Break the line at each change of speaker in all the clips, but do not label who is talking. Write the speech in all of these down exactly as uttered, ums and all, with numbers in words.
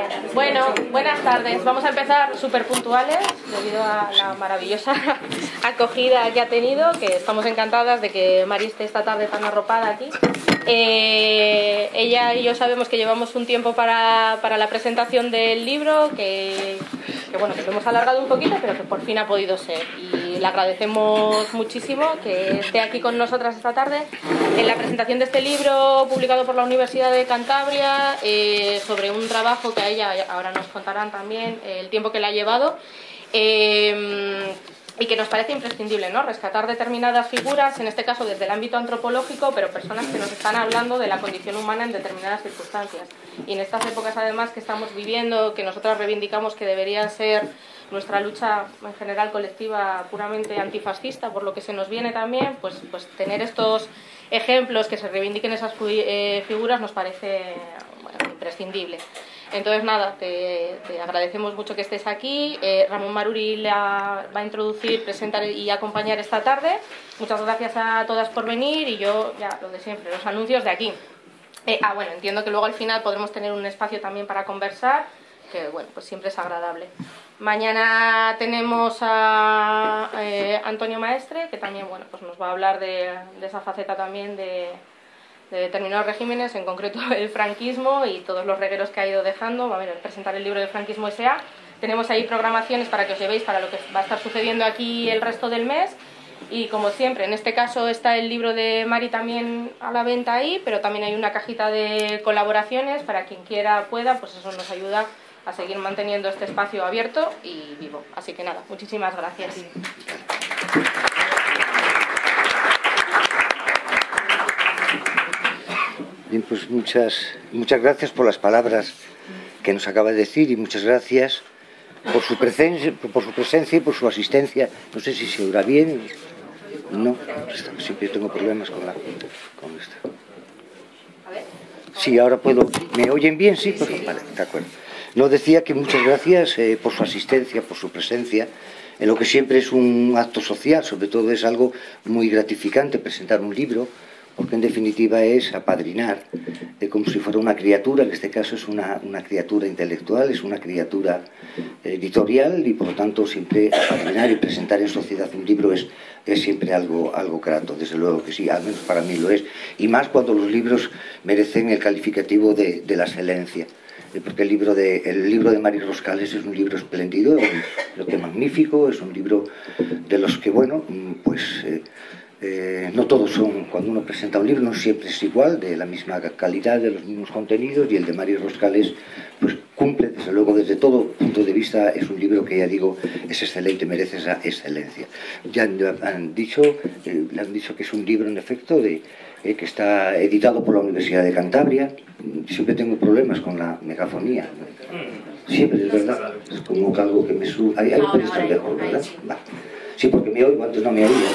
Bueno, buenas tardes. Vamos a empezar súper puntuales debido a la maravillosa acogida que ha tenido, que estamos encantadas de que Mari esté esta tarde tan arropada aquí. Eh, ella y yo sabemos que llevamos un tiempo para, para la presentación del libro, que, que bueno, que lo hemos alargado un poquito, pero que por fin ha podido ser. Y le agradecemos muchísimo que esté aquí con nosotras esta tarde en la presentación de este libro publicado por la Universidad de Cantabria, eh, sobre un trabajo que a ella, ahora nos contarán también eh, el tiempo que le ha llevado. Eh, Y que nos parece imprescindible, ¿no? Rescatar determinadas figuras, en este caso desde el ámbito antropológico, pero personas que nos están hablando de la condición humana en determinadas circunstancias. Y en estas épocas, además, que estamos viviendo, que nosotras reivindicamos que debería ser nuestra lucha en general colectiva puramente antifascista, por lo que se nos viene también, pues, pues tener estos ejemplos que se reivindiquen esas eh, figuras nos parece, bueno, imprescindible. Entonces, nada, te, te agradecemos mucho que estés aquí. Eh, Ramón Maruri la va a introducir, presentar y acompañar esta tarde. Muchas gracias a todas por venir y yo, ya lo de siempre, los anuncios de aquí. Eh, ah, bueno, entiendo que luego al final podremos tener un espacio también para conversar, que bueno, pues siempre es agradable. Mañana tenemos a eh, Antonio Maestre, que también, bueno, pues nos va a hablar de, de esa faceta también de... de determinados regímenes, en concreto el franquismo y todos los regueros que ha ido dejando. Va a ver, presentar el libro del Franquismo S A Tenemos ahí programaciones para que os llevéis para lo que va a estar sucediendo aquí el resto del mes. Y como siempre, en este caso está el libro de Mari también a la venta ahí, pero también hay una cajita de colaboraciones para quien quiera pueda, pues eso nos ayuda a seguir manteniendo este espacio abierto y vivo. Así que nada, muchísimas gracias.
Bien, pues muchas, muchas gracias por las palabras que nos acaba de decir y muchas gracias por su presencia, por su presencia y por su asistencia. No sé si se oirá bien. No, siempre tengo problemas con la con esto. Sí, ahora puedo. ¿Me oyen bien? Sí, pues vale, de acuerdo. No, decía que muchas gracias eh, por su asistencia, por su presencia, en lo que siempre es un acto social. Sobre todo es algo muy gratificante presentar un libro, porque en definitiva es apadrinar, eh, como si fuera una criatura. En este caso es una, una criatura intelectual, es una criatura eh, editorial, y por lo tanto siempre apadrinar y presentar en sociedad un libro es, es siempre algo, algo grato. Desde luego que sí, al menos para mí lo es, y más cuando los libros merecen el calificativo de, de la excelencia, eh, porque el libro de, el libro de Mari Roscales es un libro espléndido, lo que magnífico, es un libro de los que, bueno, pues... Eh, Eh, no todos son, cuando uno presenta un libro no siempre es igual, de la misma calidad, de los mismos contenidos, y el de Mari Roscales pues cumple, desde luego, desde todo punto de vista. Es un libro que, ya digo, es excelente, merece esa excelencia. Ya han dicho, eh, le han dicho que es un libro en efecto de, eh, que está editado por la Universidad de Cantabria. Siempre tengo problemas con la megafonía, siempre, es verdad, es como algo que me sube. Ahí puede estar mejor, ¿verdad? Va. Sí, porque me oigo, antes no me oía.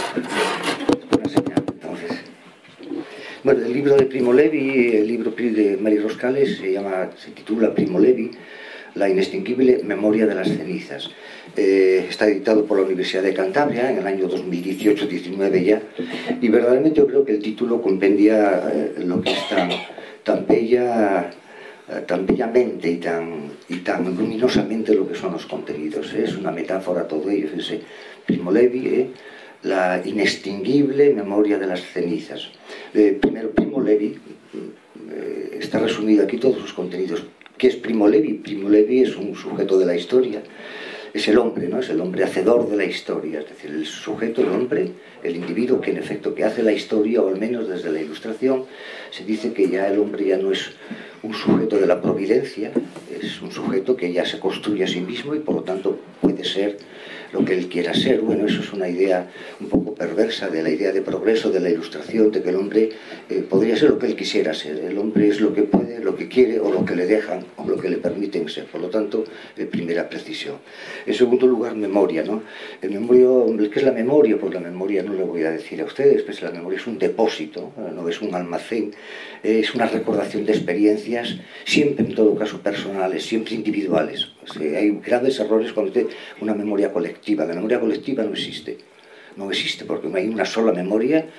Entonces, bueno, el libro de Primo Levi, el libro de Mari Roscales, se llama, se titula Primo Levi, la inextinguible memoria de las cenizas. Eh, está editado por la Universidad de Cantabria en el año dos mil dieciocho diecinueve ya, y verdaderamente yo creo que el título compendia eh, lo que es tan, tan bella, eh, tan bellamente y tan, y tan luminosamente lo que son los contenidos. ¿eh? Es una metáfora todo ello, fíjense. Primo Levi, eh, la inextinguible memoria de las cenizas. Eh, primero, Primo Levi, eh, está resumido aquí todos sus contenidos. ¿Qué es Primo Levi? Primo Levi es un sujeto de la historia, es el hombre, ¿no? Es el hombre hacedor de la historia, es decir, el sujeto, el hombre, el individuo que en efecto que hace la historia, o al menos desde la Ilustración se dice que ya el hombre ya no es un sujeto de la providencia, es un sujeto que ya se construye a sí mismo y por lo tanto puede ser lo que él quiera ser. Bueno, eso es una idea un poco perversa de la idea de progreso de la Ilustración, de que el hombre eh, podría ser lo que él quisiera ser. El hombre es lo que puede, lo que quiere, o lo que le dejan, o lo que le permiten ser. Por lo tanto, eh, primera precisión. En segundo lugar, memoria, ¿no? El memoria, ¿qué es la memoria? Pues la memoria no le voy a decir a ustedes, pues la memoria es un depósito, no es un almacén, es una recordación de experiencias, siempre en todo caso personales, siempre individuales. O sea, hay graves errores cuando usted una memoria colectiva. La memoria colectiva no existe, no existe porque no hay una sola memoria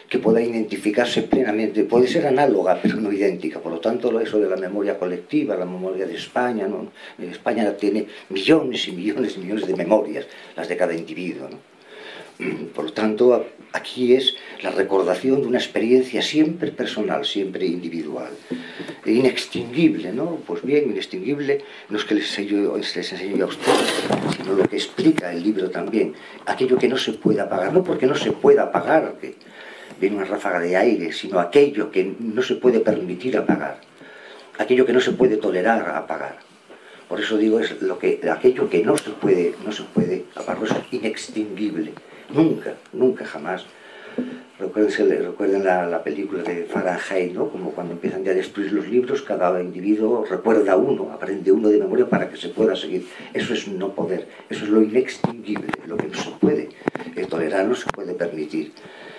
que pueda identificarse plenamente, puede ser análoga pero no idéntica. Por lo tanto, eso de la memoria colectiva, la memoria de España, ¿no? España tiene millones y millones y millones de memorias, las de cada individuo, ¿no? Por lo tanto, aquí es la recordación de una experiencia siempre personal, siempre individual, e inextinguible, ¿no? Pues bien, inextinguible no es que les enseño, les enseño a ustedes, sino lo que explica el libro también, aquello que no se puede apagar, no porque no se pueda apagar, que viene una ráfaga de aire, sino aquello que no se puede permitir apagar, aquello que no se puede tolerar apagar. Por eso digo, es lo que, aquello que no se puede, no se puede apagar, es inextinguible. Nunca, nunca, jamás. Recuerden, recuerden la, la película de Fahrenheit, ¿no? Como cuando empiezan ya a destruir los libros, cada individuo recuerda uno, aprende uno de memoria para que se pueda seguir. Eso es no poder, eso es lo inextinguible, lo que no se puede tolerar, no se puede permitir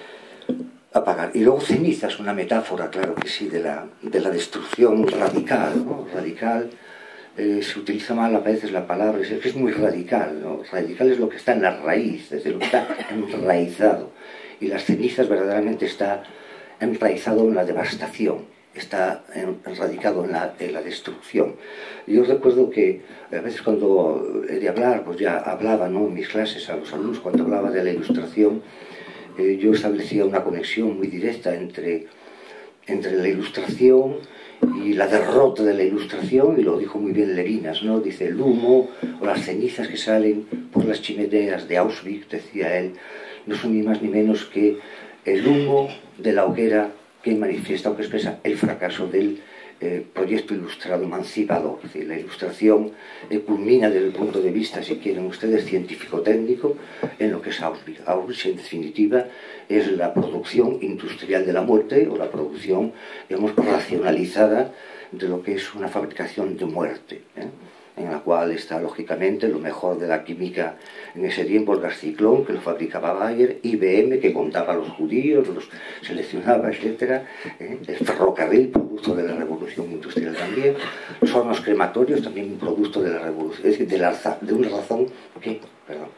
apagar. Y luego ceniza es una metáfora, claro que sí, de la, de la destrucción radical, ¿no? Radical. Eh, se utiliza mal a veces la palabra, es que es muy radical, ¿no? Radical es lo que está en la raíz, desde lo que está enraizado. Y las cenizas verdaderamente está enraizado en la devastación, está enradicado en la, en la destrucción. Yo recuerdo que a veces cuando he de hablar, pues ya hablaba, ¿no? En mis clases a los alumnos, cuando hablaba de la ilustración, eh, yo establecía una conexión muy directa entre, entre la ilustración y la derrota de la ilustración, y lo dijo muy bien Levinas, ¿no? Dice, el humo o las cenizas que salen por las chimeneas de Auschwitz, decía él, no son ni más ni menos que el humo de la hoguera que manifiesta o que expresa el fracaso del eh, proyecto ilustrado emancipador. Es decir, la ilustración eh, culmina desde el punto de vista, si quieren ustedes, científico-técnico, en lo que es Auschwitz. Auschwitz, en definitiva, es la producción industrial de la muerte, o la producción, digamos, racionalizada de lo que es una fabricación de muerte, ¿eh? En la cual está, lógicamente, lo mejor de la química en ese tiempo, el gas ciclón, que lo fabricaba Bayer, I B M, que contaba a los judíos, los seleccionaba, etcétera, ¿eh? El ferrocarril, producto de la revolución industrial también, los hornos crematorios, también un producto de la revolución, es decir, de, la, de una razón que, perdón,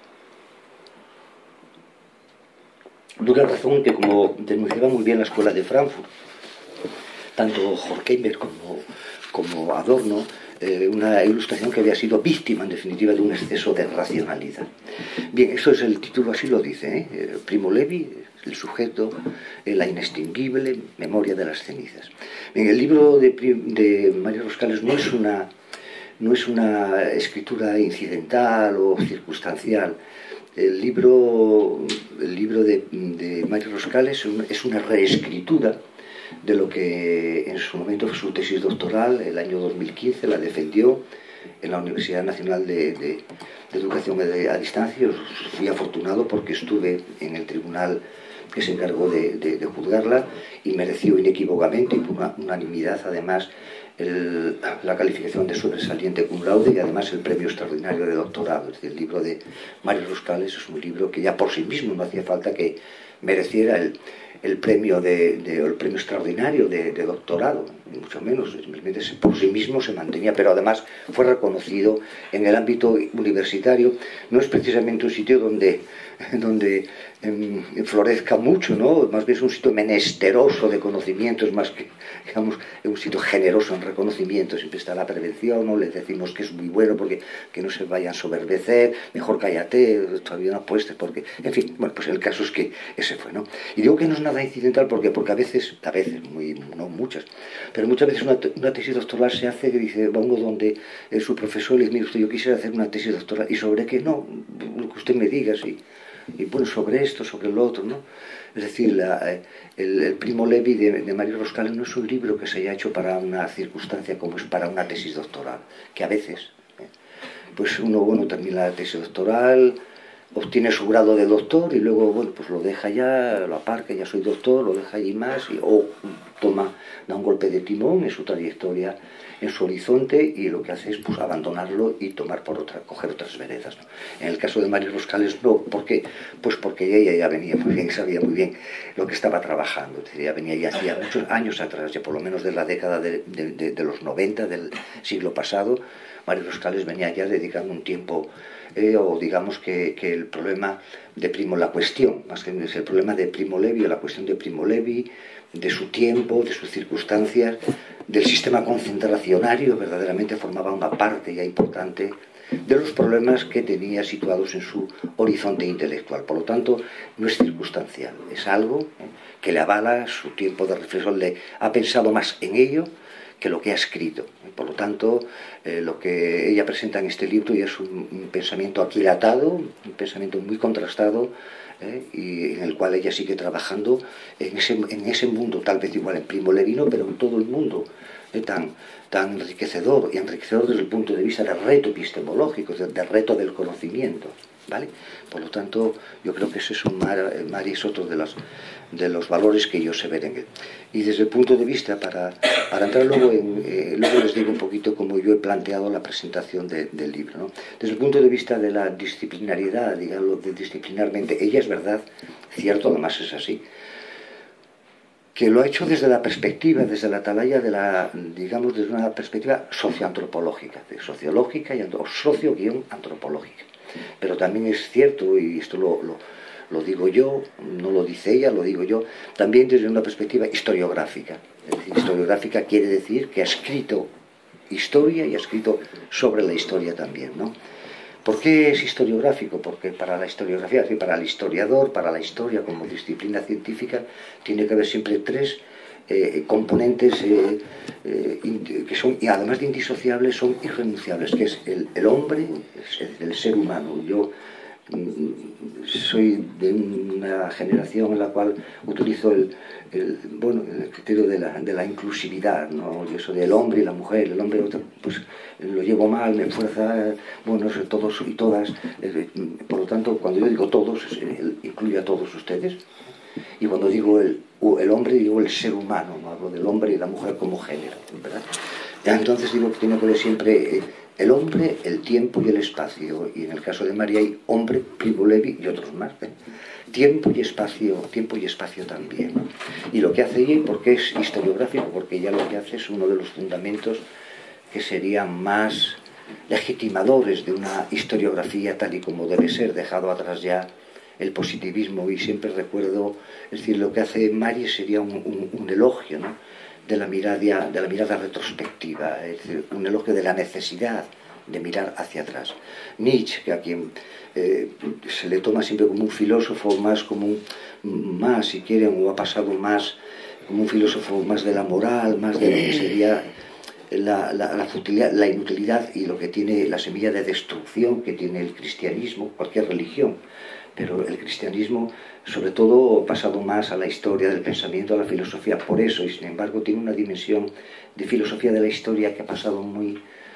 de una razón que, como denunciaba muy bien la escuela de Frankfurt, tanto Horkheimer como, como Adorno, eh, una ilustración que había sido víctima, en definitiva, de un exceso de racionalidad. Bien, eso es el título, así lo dice, ¿eh? Primo Levi, el sujeto, eh, la inextinguible memoria de las cenizas. Bien, el libro de, de María Roscales no es una, no es una escritura incidental o circunstancial. El libro, el libro de, de María Roscales es una reescritura de lo que en su momento fue su tesis doctoral, el año dos mil quince, la defendió en la Universidad Nacional de, de, de Educación a Distancia. Yo fui afortunado porque estuve en el tribunal que se encargó de, de, de juzgarla, y mereció inequívocamente, y por una unanimidad además, el, la calificación de sobresaliente cum laude, y además el premio extraordinario de doctorado. Es decir, el libro de María Roscales es un libro que ya por sí mismo no hacía falta que mereciera el, el premio de, de, el premio extraordinario de, de doctorado, ni mucho menos, simplemente por sí mismo se mantenía, pero además fue reconocido en el ámbito universitario. No es precisamente un sitio donde, donde eh, florezca mucho, ¿no? Más bien es un sitio menesteroso de conocimientos, más que, digamos, un sitio generoso en reconocimiento. Siempre está la prevención, ¿no? Les decimos que es muy bueno porque que no se vayan a soberbecer, mejor cállate, todavía no apuestes, porque, en fin, bueno, pues el caso es que ese fue, ¿no? Y digo que no es nada incidental porque, porque a veces, a veces, muy, no muchas, pero muchas veces una, una tesis doctoral se hace que dice, va uno donde eh, su profesor le dice, mire usted, yo quisiera hacer una tesis doctoral, ¿y sobre qué? No, lo que usted me diga, sí. Y bueno, sobre esto, sobre lo otro, ¿no? Es decir, la, el, el Primo Levi de, de María Roscales no es un libro que se haya hecho para una circunstancia como es para una tesis doctoral, que a veces, ¿eh? Pues uno, bueno, termina la tesis doctoral, obtiene su grado de doctor y luego, bueno, pues lo deja ya, lo aparca, ya soy doctor, lo deja allí más, y, o toma, da un golpe de timón en su trayectoria, en su horizonte, y lo que hace es pues abandonarlo y tomar por otra, coger otras veredas, ¿no? En el caso de María Roscales no, ¿por qué? Pues porque ella ya venía muy bien, sabía muy bien lo que estaba trabajando, es decir, ella venía ya hacía muchos años atrás, ya por lo menos de la década de, de, de, de los noventa del siglo pasado, Mario Roscales venía ya dedicando un tiempo, eh, o digamos que, que el problema de Primo, la cuestión, más que es el problema de Primo Levi, o la cuestión de Primo Levi, de su tiempo, de sus circunstancias, del sistema concentracionario, verdaderamente formaba una parte ya importante de los problemas que tenía situados en su horizonte intelectual. Por lo tanto, no es circunstancial, es algo eh, que le avala su tiempo de reflexión, le ha pensado más en ello que lo que ha escrito. Por lo tanto, eh, lo que ella presenta en este libro ya es un, un pensamiento aquilatado, un pensamiento muy contrastado, eh, y en el cual ella sigue trabajando en ese, en ese mundo, tal vez igual en Primo Levi, no, pero en todo el mundo, eh, tan, tan enriquecedor, y enriquecedor desde el punto de vista del reto epistemológico, del, del reto del conocimiento. ¿Vale? Por lo tanto, yo creo que ese es, un mar, Mari es otro de los, de los valores que yo sé ver en él. Y desde el punto de vista, para, para entrar luego en, eh, luego les digo un poquito cómo yo he planteado la presentación de, del libro, ¿no? Desde el punto de vista de la disciplinariedad, digamos, de disciplinarmente, ella es verdad, cierto, además es así, que lo ha hecho desde la perspectiva, desde la atalaya de la, digamos, desde una perspectiva socioantropológica, de sociológica y socio-antropológica. Pero también es cierto, y esto lo, lo, lo digo yo, no lo dice ella, lo digo yo, también desde una perspectiva historiográfica. Es decir, historiográfica quiere decir que ha escrito historia y ha escrito sobre la historia también, ¿no? ¿Por qué es historiográfico? Porque para la historiografía, para el historiador, para la historia como disciplina científica, tiene que haber siempre tres eh, componentes eh, eh, que son, y además de indisociables, son irrenunciables, que es el, el hombre, es el ser humano. Yo mm, soy de una generación en la cual utilizo el, el, bueno, el criterio de la, de la inclusividad, ¿no? Yo soy del hombre y la mujer, el hombre pues lo llevo mal, me fuerza, bueno, todos y todas, por lo tanto, cuando yo digo todos, incluye a todos ustedes. Y cuando digo el, el hombre, digo el ser humano, no hablo del hombre y la mujer como género, ¿verdad? Entonces digo que tiene que ver siempre el hombre, el tiempo y el espacio. Y en el caso de María hay hombre, Primo Levi y otros más, ¿eh? Tiempo y espacio, tiempo y espacio también, ¿no? Y lo que hace ella, ¿por qué es historiográfico? Porque ella lo que hace es uno de los fundamentos que serían más legitimadores de una historiografía tal y como debe ser, dejado atrás ya el positivismo. Y siempre recuerdo, es decir, lo que hace Mari sería un, un, un elogio, ¿no?, de la mirada, de la mirada retrospectiva, es decir, un elogio de la necesidad de mirar hacia atrás. Nietzsche, que a quien eh, se le toma siempre como un filósofo, más como un, más, si quieren, o ha pasado más como un filósofo más de la moral, más de lo que sería la, la, la, futilidad, la inutilidad y lo que tiene la semilla de destrucción que tiene el cristianismo, cualquier religión. Pero el cristianismo, sobre todo, ha pasado más a la historia del pensamiento, a la filosofía, por eso, y sin embargo tiene una dimensión de filosofía de la historia que ha pasado muy,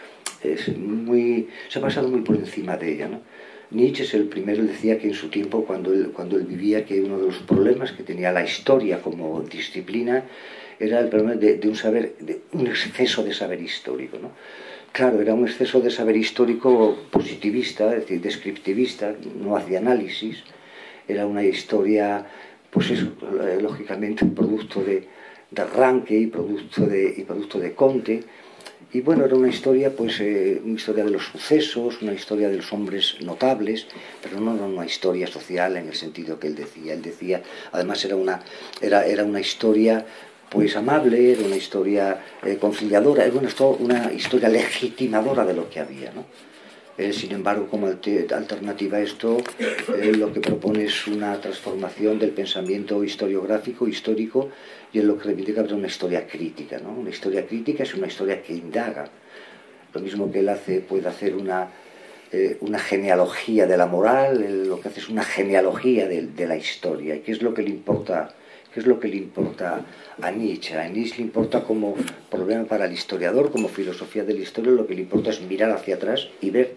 es muy se ha pasado muy por encima de ella, ¿no? Nietzsche es el primero, él decía que en su tiempo, cuando él, cuando él vivía, que uno de los problemas que tenía la historia como disciplina era el problema de, de un saber, de un exceso de saber histórico, ¿no? Claro, era un exceso de saber histórico positivista, es decir, descriptivista, no hacía análisis. Era una historia, pues eso, lógicamente, producto de, de arranque y producto de, y producto de Conte. Y bueno, era una historia, pues, eh, una historia de los sucesos, una historia de los hombres notables, pero no era una historia social en el sentido que él decía. Él decía, además, era una, era, era una historia pues amable, era una historia eh, conciliadora, era una, una historia legitimadora de lo que había, ¿no? Eh, sin embargo, como alternativa a esto, eh, lo que propone es una transformación del pensamiento historiográfico, histórico, y en lo que reivindica una historia crítica, ¿no? Una historia crítica es una historia que indaga. Lo mismo que él hace, puede hacer una, eh, una genealogía de la moral, él lo que hace es una genealogía de, de la historia. ¿Y qué es lo que le importa? ¿Qué es lo que le importa a Nietzsche? A Nietzsche le importa como problema para el historiador, como filosofía de la historia, lo que le importa es mirar hacia atrás y ver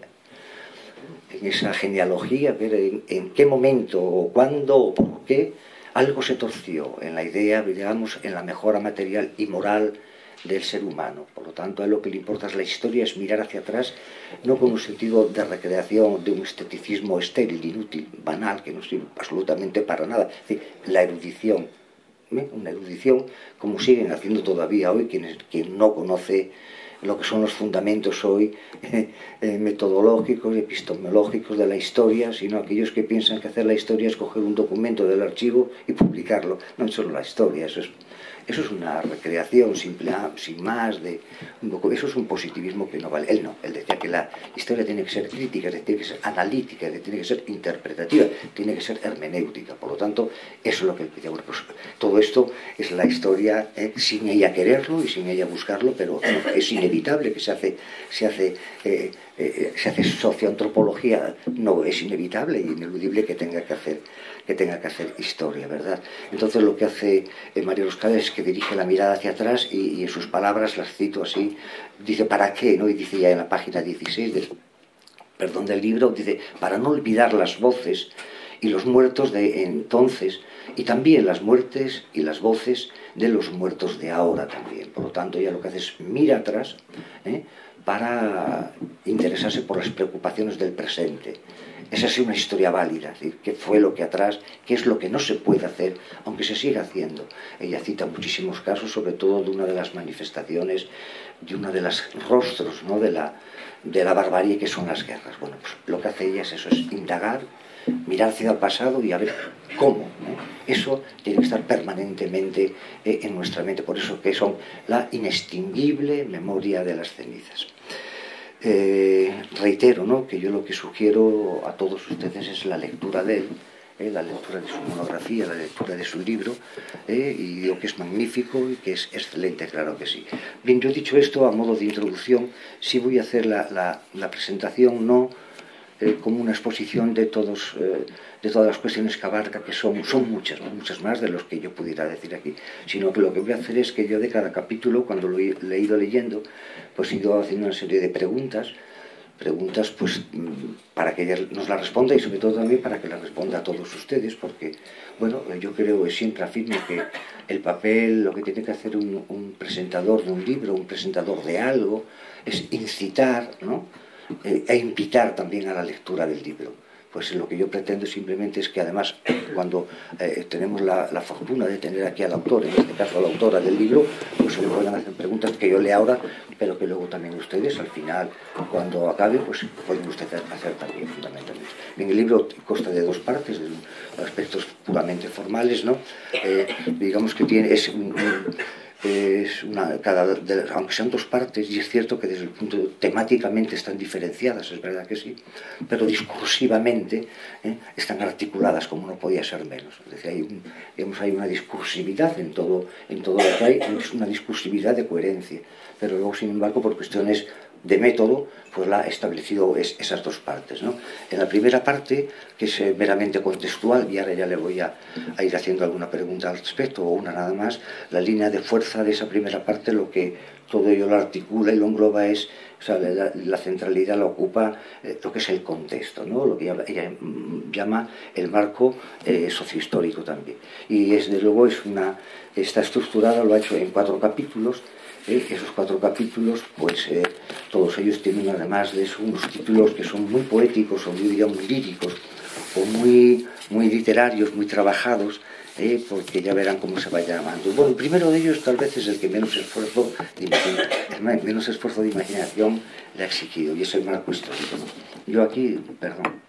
en esa genealogía, ver en, en qué momento, o cuándo, o por qué algo se torció en la idea, digamos, en la mejora material y moral del ser humano. Por lo tanto, a él lo que le importa es la historia, es mirar hacia atrás, no con un sentido de recreación, de un esteticismo estéril, inútil, banal, que no sirve absolutamente para nada. Es decir, la erudición, ¿eh? Una erudición como siguen haciendo todavía hoy quienes, quien no conoce lo que son los fundamentos hoy eh, eh, metodológicos, epistemológicos de la historia, sino aquellos que piensan que hacer la historia es coger un documento del archivo y publicarlo. No es solo la historia, eso es, eso es una recreación simple, sin más, de un poco, eso es un positivismo que no vale. Él no, él decía que la historia tiene que ser crítica, tiene que ser analítica, tiene que ser interpretativa, tiene que ser hermenéutica. Por lo tanto, eso es lo que él pedía. Bueno, pues, todo esto es la historia eh, sin ella quererlo y sin ella buscarlo, pero no, es inevitable que se hace, se hace, eh, eh, se hace socioantropología, no, es inevitable e ineludible que tenga que hacer que tenga que hacer historia, ¿verdad? Entonces lo que hace eh, María Roscales es que dirige la mirada hacia atrás y, y en sus palabras las cito así, dice ¿para qué? ¿No? Y dice ya en la página dieciséis del, perdón, del libro, dice para no olvidar las voces y los muertos de entonces y también las muertes y las voces de los muertos de ahora también. Por lo tanto, ella lo que hace es mira atrás ¿eh? para interesarse por las preocupaciones del presente. Esa es una historia válida, es decir, qué fue lo que atrás, qué es lo que no se puede hacer, aunque se siga haciendo. Ella cita muchísimos casos, sobre todo de una de las manifestaciones, de uno de los rostros, ¿no? de, la, de la barbarie que son las guerras. Bueno, pues lo que hace ella es eso, es indagar, mirar hacia el pasado y a ver cómo. ¿no? Eso tiene que estar permanentemente eh, en nuestra mente, por eso que son la inextinguible memoria de las cenizas. Eh, reitero, ¿no? que yo lo que sugiero a todos ustedes es la lectura de él, eh, la lectura de su monografía, la lectura de su libro, eh, y digo que es magnífico y que es excelente, claro que sí. Bien, yo he dicho esto a modo de introducción, sí voy a hacer la, la, la presentación no eh, como una exposición de, todos, eh, de todas las cuestiones que abarca, que son, son muchas, muchas más de los que yo pudiera decir aquí, sino que lo que voy a hacer es que yo de cada capítulo, cuando lo he, lo he ido leyendo, pues he ido haciendo una serie de preguntas, preguntas pues para que ella nos la responda y sobre todo también para que la responda a todos ustedes, porque, bueno, yo creo y siempre afirmo que el papel, lo que tiene que hacer un, un presentador de un libro, un presentador de algo, es incitar, ¿no? eh, e invitar también a la lectura del libro. Pues lo que yo pretendo simplemente es que además cuando eh, tenemos la, la fortuna de tener aquí al autor, en este caso a la autora del libro, pues se le puedan hacer preguntas que yo lea ahora, pero que luego también ustedes al final, cuando acabe, pues pueden ustedes hacer también fundamentalmente. Bien, el libro consta de dos partes, de aspectos puramente formales, ¿no? Eh, digamos que tiene, es un, un es una, cada, de, aunque sean dos partes, y es cierto que desde el punto de, temáticamente están diferenciadas, es verdad que sí, pero discursivamente ¿eh? están articuladas como no podía ser menos. Es decir, hay, un, digamos, hay una discursividad en todo, en todo lo que hay, es una discursividad de coherencia, pero luego, sin embargo, por cuestiones de método, pues la ha establecido es, esas dos partes, ¿no? En la primera parte, que es eh, meramente contextual, y ahora ya le voy a, a ir haciendo alguna pregunta al respecto, o una nada más, la línea de fuerza de esa primera parte, lo que todo ello lo articula y lo engloba es, o sea, la, la centralidad la ocupa eh, lo que es el contexto, ¿no? Lo que ella, ella llama el marco eh, sociohistórico también. Y desde luego es una, está estructurada, lo ha hecho en cuatro capítulos. Eh, esos cuatro capítulos, pues eh, todos ellos tienen además de eso unos títulos que son muy poéticos o muy, digamos, líricos o muy, muy literarios, muy trabajados, eh, porque ya verán cómo se va llamando. Bueno, el primero de ellos tal vez es el que menos esfuerzo de imaginación, menos esfuerzo de imaginación le ha exigido, y es el marco histórico. Yo aquí, perdón,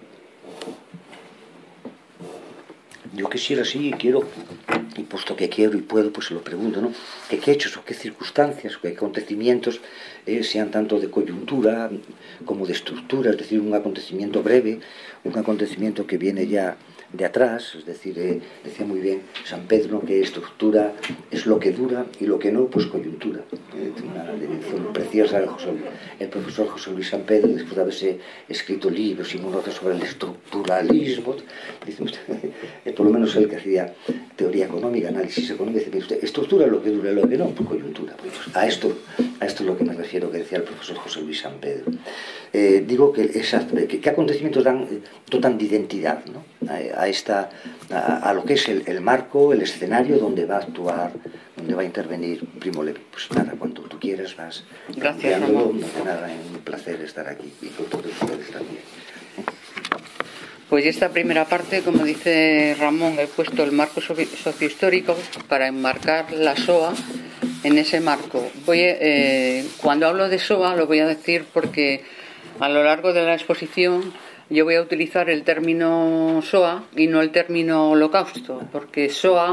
yo quisiera, sí, quiero, y puesto que quiero y puedo, pues se lo pregunto, ¿no? ¿Qué, qué hechos o qué circunstancias o qué acontecimientos eh, sean tanto de coyuntura como de estructura, es decir, un acontecimiento breve, un acontecimiento que viene ya de atrás, es decir, eh, decía muy bien San Pedro que estructura es lo que dura y lo que no, pues coyuntura. Eh, una definición preciosa del José, el profesor José Luis San Pedro, después de haberse escrito libros y monografías sobre el estructuralismo, dice usted, eh, por lo menos él que hacía teoría económica, análisis económico, dice usted, estructura lo que dura y lo que no, pues coyuntura. Pues a esto, a esto es lo que me refiero que decía el profesor José Luis San Pedro. Eh, digo que, esa, que, que acontecimientos dan, dotan de identidad, ¿no? a, a, esta, a, a lo que es el, el marco, el escenario donde va a actuar, donde va a intervenir Primo Levi. Pues nada, cuando tú quieras vas.
Gracias, Ramón.
No de nada, es un placer estar aquí y con todos ustedes también.
Pues esta primera parte, como dice Ramón, he puesto el marco sociohistórico para enmarcar la S O A en ese marco. Voy, eh, cuando hablo de Shoah lo voy a decir porque a lo largo de la exposición yo voy a utilizar el término Shoah y no el término holocausto, porque Shoah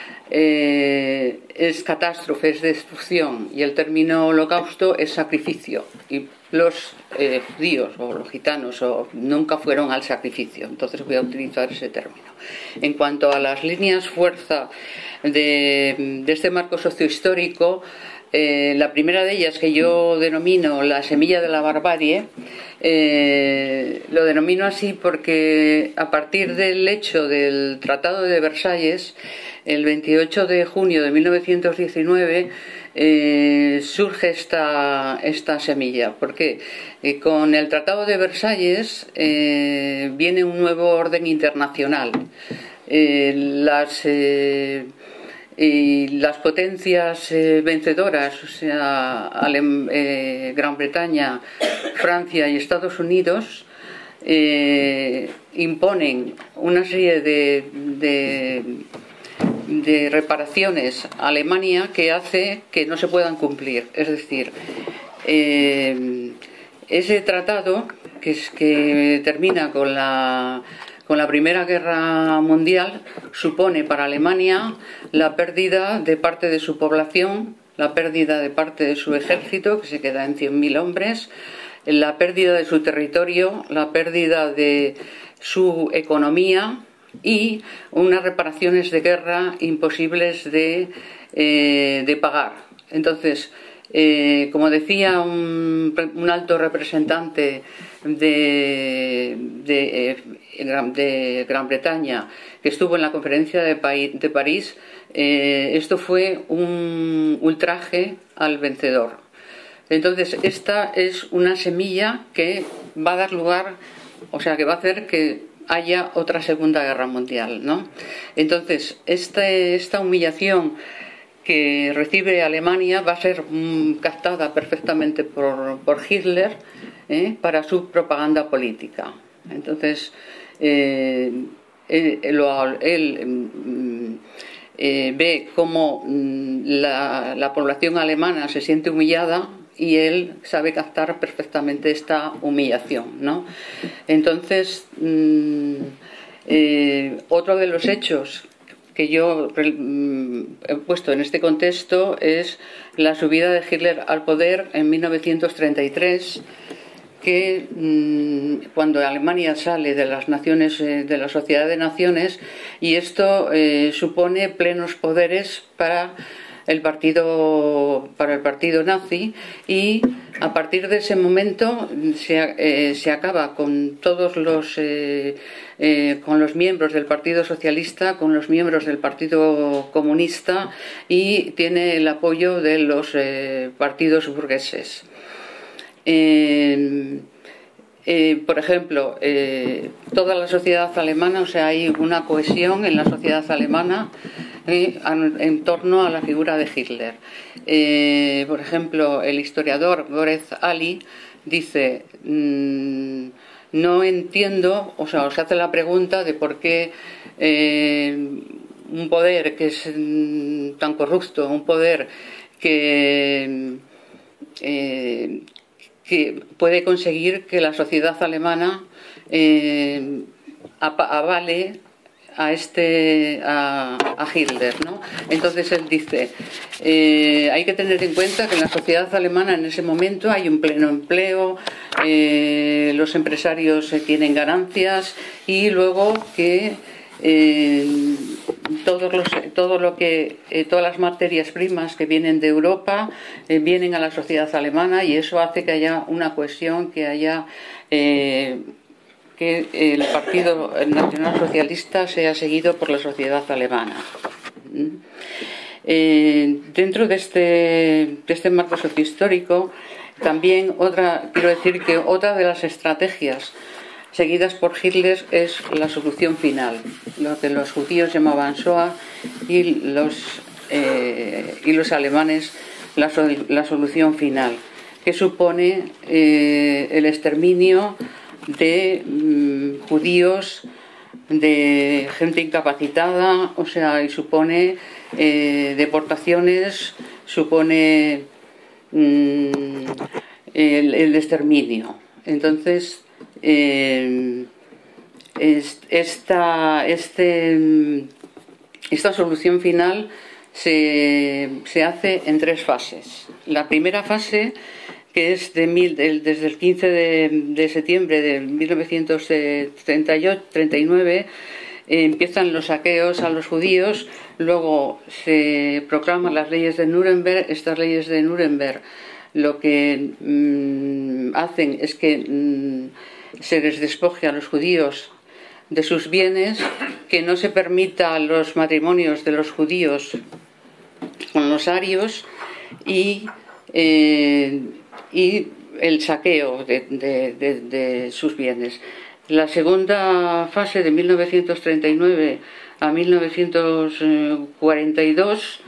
eh, es catástrofe, es destrucción, y el término holocausto es sacrificio, y los eh, judíos o los gitanos o, nunca fueron al sacrificio, entonces voy a utilizar ese término. En cuanto a las líneas fuerza de, de este marco sociohistórico, eh, la primera de ellas, que yo denomino la semilla de la barbarie, eh, lo denomino así porque a partir del hecho del Tratado de Versalles, el veintiocho de junio de mil novecientos diecinueve, eh, surge esta, esta semilla. Porque eh, con el Tratado de Versalles eh, viene un nuevo orden internacional. Eh, las... Eh, Y las potencias eh, vencedoras, o sea, Alem eh, Gran Bretaña, Francia y Estados Unidos, eh, imponen una serie de, de, de reparaciones a Alemania que hace que no se puedan cumplir. Es decir, eh, ese tratado, que, es, que termina con la... con la Primera Guerra Mundial, supone para Alemania la pérdida de parte de su población, la pérdida de parte de su ejército, que se queda en cien mil hombres, la pérdida de su territorio, la pérdida de su economía y unas reparaciones de guerra imposibles de, eh, de pagar. Entonces, Eh, como decía un, un alto representante de, de, de Gran Bretaña que estuvo en la conferencia de, de París, eh, esto fue un ultraje al vencedor. Entonces esta es una semilla que va a dar lugar, o sea que va a hacer que haya otra Segunda Guerra Mundial, ¿no? Entonces esta, esta humillación que recibe Alemania va a ser mm, captada perfectamente por, por Hitler ¿eh? para su propaganda política. Entonces, eh, él, él eh, ve cómo mm, la, la población alemana se siente humillada y él sabe captar perfectamente esta humillación, ¿no? Entonces, mm, eh, otro de los hechos que yo he puesto en este contexto es la subida de Hitler al poder en mil novecientos treinta y tres, que cuando Alemania sale de las naciones, de la Sociedad de Naciones, y esto eh, supone plenos poderes para el partido para el partido nazi, y a partir de ese momento se, eh, se acaba con todos los eh, eh, con los miembros del Partido Socialista, con los miembros del Partido Comunista, y tiene el apoyo de los eh, partidos burgueses. Eh, eh, por ejemplo, eh, toda la sociedad alemana, o sea, hay una cohesión en la sociedad alemana Eh, en torno a la figura de Hitler. Eh, por ejemplo, el historiador Gorez Ali dice, mmm, no entiendo, o sea, os hace la pregunta de por qué eh, un poder que es mmm, tan corrupto, un poder que, eh, que puede conseguir que la sociedad alemana eh, avale a este a, a Hitler, ¿no? Entonces él dice, eh, hay que tener en cuenta que en la sociedad alemana en ese momento hay un pleno empleo, eh, los empresarios eh, tienen ganancias, y luego que eh, todos los, todo lo que eh, todas las materias primas que vienen de Europa eh, vienen a la sociedad alemana, y eso hace que haya una cohesión, que haya eh, que el Partido Nacional Socialista sea seguido por la sociedad alemana. Eh, dentro de este, de este marco sociohistórico, también otra, quiero decir que otra de las estrategias seguidas por Hitler es la solución final, lo que los judíos llamaban Shoah y los, eh, y los alemanes la, la solución final, que supone eh, el exterminio de mmm, judíos, de gente incapacitada, o sea, y supone eh, deportaciones supone mmm, el, el exterminio. Entonces, eh, esta, este, esta solución final se, se hace en tres fases. La primera fase, que es de mil, de, desde el quince de, de septiembre de mil novecientos treinta y nueve, eh, empiezan los saqueos a los judíos, luego se proclaman las leyes de Nuremberg. Estas leyes de Nuremberg lo que mmm, hacen es que mmm, se les despoje a los judíos de sus bienes, que no se permita los matrimonios de los judíos con los arios y, eh, y el saqueo de, de, de, de sus bienes. La segunda fase, de mil novecientos treinta y nueve a mil novecientos cuarenta y dos,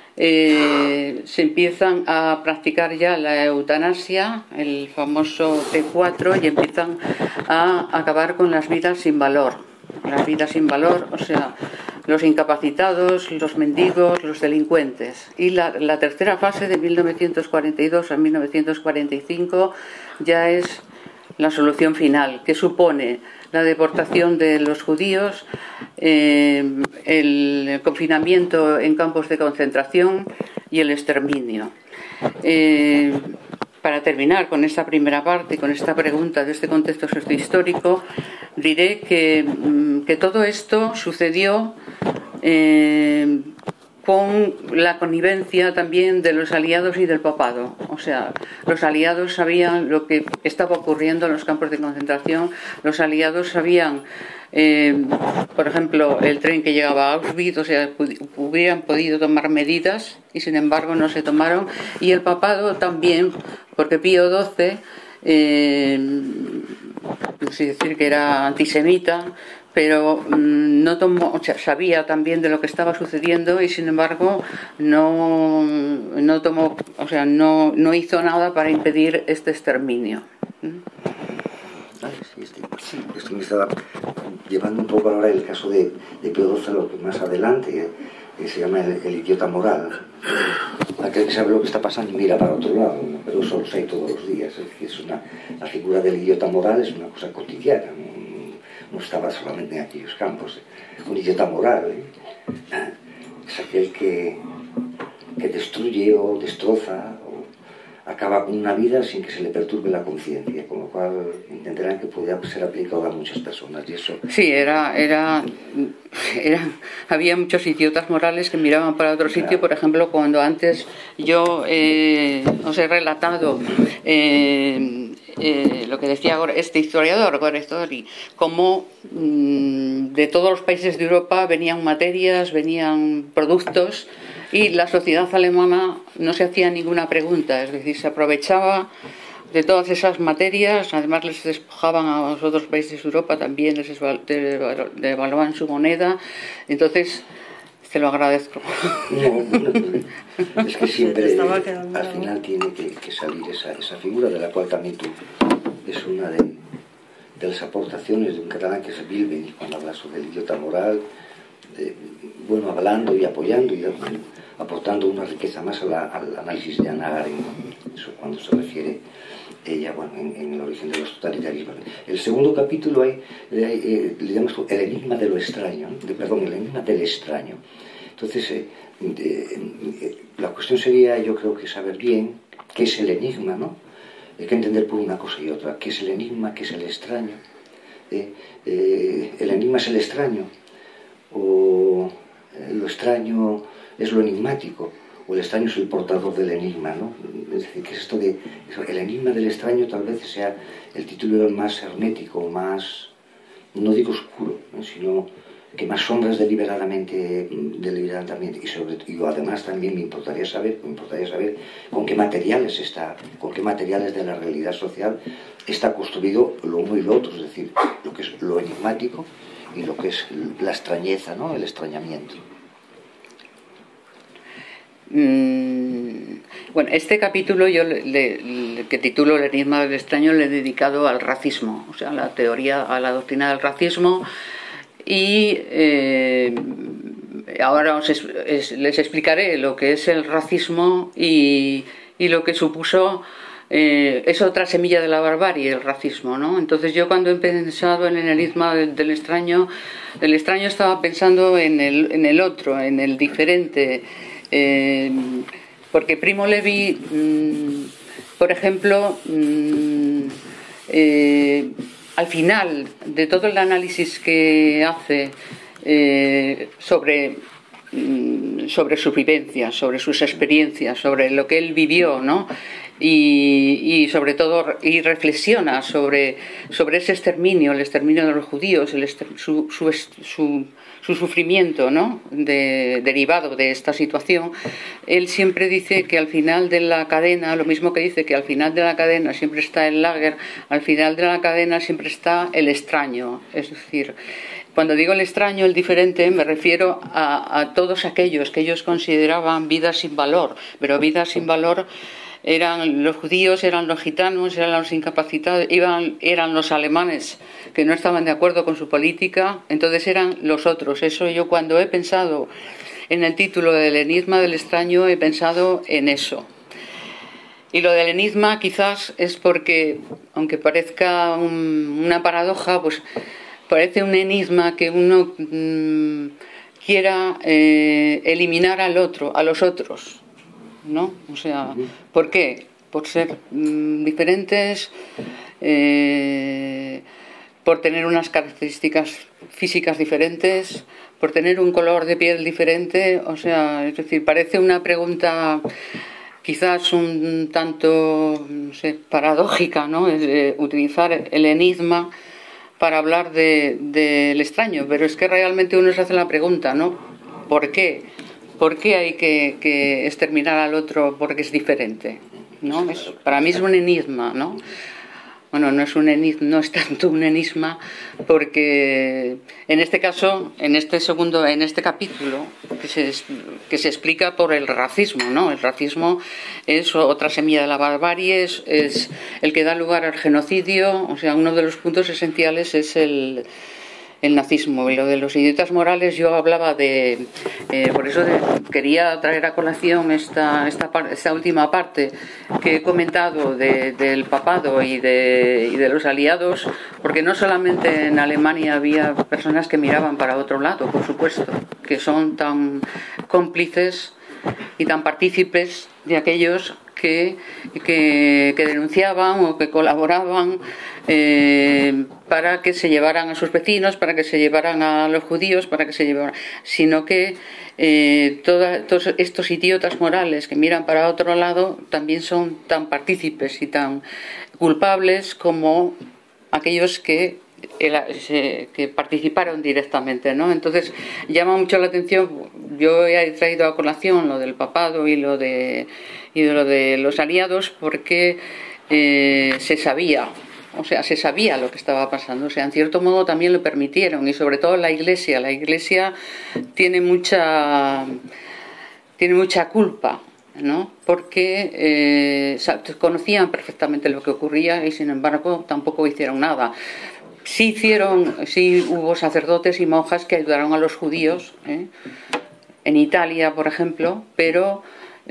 eh, se empiezan a practicar ya la eutanasia, el famoso T cuatro, y empiezan a acabar con las vidas sin valor. Las vidas sin valor, o sea, los incapacitados, los mendigos, los delincuentes. Y la, la tercera fase, de mil novecientos cuarenta y dos a mil novecientos cuarenta y cinco, ya es la solución final, que supone la deportación de los judíos, eh, el confinamiento en campos de concentración y el exterminio. Eh, para terminar con esta primera parte, con esta pregunta de este contexto sociohistórico, diré que, que todo esto sucedió eh, con la connivencia también de los aliados y del papado. O sea, los aliados sabían lo que estaba ocurriendo en los campos de concentración, los aliados sabían, eh, por ejemplo, el tren que llegaba a Auschwitz, o sea, hubieran podido tomar medidas y sin embargo no se tomaron, y el papado también, porque Pío doce, eh, es decir, que era antisemita, pero no tomó, o sea, sabía también de lo que estaba sucediendo y sin embargo no, no tomó, o sea, no, no hizo nada para impedir este exterminio.
Ah, sí, este, sí, esto me estaba llevando un poco ahora el caso de, de Pío doce, lo que más adelante, eh, que se llama el, el idiota moral. Aquel que sabe lo que está pasando y mira para otro lado, ¿no? Pero eso lo sé todos los días. Es decir, es una, la figura del idiota moral es una cosa cotidiana, ¿no? No estaba solamente en aquellos campos. Un idiota moral, ¿eh? Es aquel que, que destruye o destroza o acaba con una vida sin que se le perturbe la conciencia, con lo cual entenderán que podía ser aplicado a muchas personas. Y eso...
Sí, era, era, era, había muchos idiotas morales que miraban para otro sitio. Claro. Por ejemplo, cuando antes yo eh, os he relatado eh, Eh, lo que decía este historiador, Gorestori, cómo mmm, de todos los países de Europa venían materias, venían productos y la sociedad alemana no se hacía ninguna pregunta, es decir, se aprovechaba de todas esas materias, además les despojaban a los otros países de Europa, también les devaluaban su moneda, entonces te lo agradezco.
No, no, no. Es que siempre al final tiene que, que salir esa, esa figura de la cual también tú es una de, de las aportaciones de un catalán que es Bilbeni, cuando habla sobre el idiota moral, de, bueno, hablando y apoyando y aportando una riqueza más a la, al análisis de Hannah Arendt, ¿no? Eso cuando se refiere ella, bueno, en, en el origen de los totalitarismos. El segundo capítulo hay, eh, le llamas tú, el enigma de lo extraño, de, perdón, el enigma del extraño. Entonces, eh, de, eh, la cuestión sería, yo creo que saber bien qué es el enigma, ¿no? Hay que entender por una cosa y otra, qué es el enigma, qué es el extraño. Eh, eh, el enigma es el extraño, o eh, lo extraño es lo enigmático, o el extraño es el portador del enigma, ¿no? Es decir, que es esto de... El enigma del extraño tal vez sea el título más hermético, más... no digo oscuro, ¿no? Sino que más sombras deliberadamente, deliberadamente y, sobre, y además también me importaría saber, me importaría saber con qué materiales está, con qué materiales de la realidad social está construido lo uno y lo otro, es decir, lo que es lo enigmático y lo que es la extrañeza, ¿no? El extrañamiento.
Bueno, este capítulo yo le, le, que titulo El enigma del extraño, le he dedicado al racismo, o sea, a la teoría, a la doctrina del racismo, y eh, ahora os es, es, les explicaré lo que es el racismo y, y lo que supuso, eh, es otra semilla de la barbarie, el racismo, ¿no? Entonces yo cuando he pensado en el enigma del, del extraño, el extraño estaba pensando en el, en el otro, en el diferente, eh, porque Primo Levi, mmm, por ejemplo, mmm, eh, al final de todo el análisis que hace eh, sobre, sobre sus vivencias, sobre sus experiencias, sobre lo que él vivió, ¿no? Y, y sobre todo y reflexiona sobre, sobre ese exterminio, el exterminio de los judíos, el exter, su, su, su, su sufrimiento, ¿no? De, derivado de esta situación. Él siempre dice que al final de la cadena, lo mismo que dice que al final de la cadena siempre está el lager, al final de la cadena siempre está el extraño. Es decir, cuando digo el extraño, el diferente, me refiero a, a todos aquellos que ellos consideraban vidas sin valor, pero vidas sin valor eran los judíos, eran los gitanos, eran los incapacitados, iban, eran los alemanes que no estaban de acuerdo con su política, entonces eran los otros. Eso yo cuando he pensado en el título del enigma del extraño he pensado en eso. Y lo del enigma quizás es porque, aunque parezca un, una paradoja, pues parece un enigma que uno mmm, quiera eh, eliminar al otro, a los otros, ¿no? O sea, ¿por qué? Por ser mmm, diferentes, eh, por tener unas características físicas diferentes, por tener un color de piel diferente. O sea, es decir, parece una pregunta quizás un tanto, no sé, paradójica, ¿no? Es, eh, utilizar el enigma para hablar de, de el extraño, pero es que realmente uno se hace la pregunta, ¿no? ¿Por qué? ¿Por qué hay que, que exterminar al otro porque es diferente? ¿No? Es, para mí es un enigma, ¿no? Bueno, no es un enigma, no es tanto un enigma, porque en este caso, en este segundo, en este capítulo, que se, que se explica por el racismo, ¿no? El racismo es otra semilla de la barbarie, es, es el que da lugar al genocidio. O sea, uno de los puntos esenciales es el el nazismo. Y lo de los idiotas morales, yo hablaba de, eh, por eso de, quería traer a colación esta, esta, esta última parte que he comentado de, del papado y de, y de los aliados, porque no solamente en Alemania había personas que miraban para otro lado, por supuesto, que son tan cómplices y tan partícipes de aquellos que, que, que denunciaban o que colaboraban eh, para que se llevaran a sus vecinos, para que se llevaran a los judíos, para que se llevaran, sino que eh, toda, todos estos idiotas morales que miran para otro lado también son tan partícipes y tan culpables como aquellos que que participaron directamente, ¿no? Entonces llama mucho la atención. Yo he traído a colación lo del papado y lo de y lo de los aliados porque eh, se sabía, o sea, se sabía lo que estaba pasando. O sea, en cierto modo también lo permitieron, y sobre todo la Iglesia. La Iglesia tiene mucha tiene mucha culpa, ¿no? Porque eh, conocían perfectamente lo que ocurría y sin embargo tampoco hicieron nada. Sí hicieron, sí hubo sacerdotes y monjas que ayudaron a los judíos, ¿eh? En Italia, por ejemplo, pero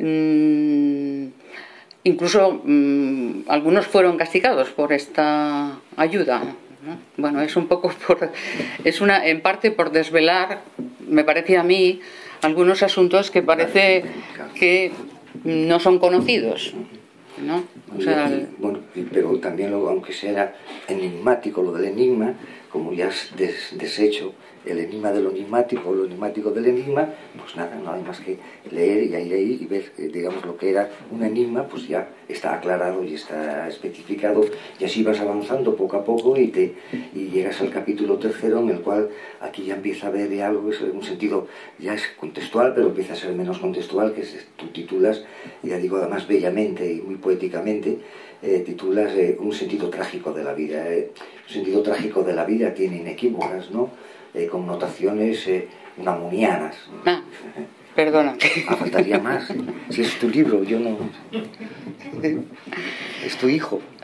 mmm, incluso mmm, algunos fueron castigados por esta ayuda, ¿no? Bueno, es un poco por, es una, en parte por desvelar, me parece a mí, algunos asuntos que parece que no son conocidos, ¿no? O sea,
bueno, pero también lo, aunque sea enigmático lo del enigma, como ya has des, deshecho el enigma de lo enigmático o lo enigmático del enigma, pues nada, no hay más que leer y ahí leí y ver, digamos, lo que era un enigma, pues ya está aclarado y está especificado, y así vas avanzando poco a poco y, te, y llegas al capítulo tercero, en el cual aquí ya empieza a haber de algo, es un sentido, ya es contextual, pero empieza a ser menos contextual, que es, tú titulas, ya digo además bellamente y muy poéticamente, eh, titulas eh, un sentido trágico de la vida. Eh, un sentido trágico de la vida tiene inequívocas, ¿no? Eh, connotaciones eh, unamunianas.
Ah, perdona.
Ah, faltaría más. Si es tu libro, yo no... Es tu hijo.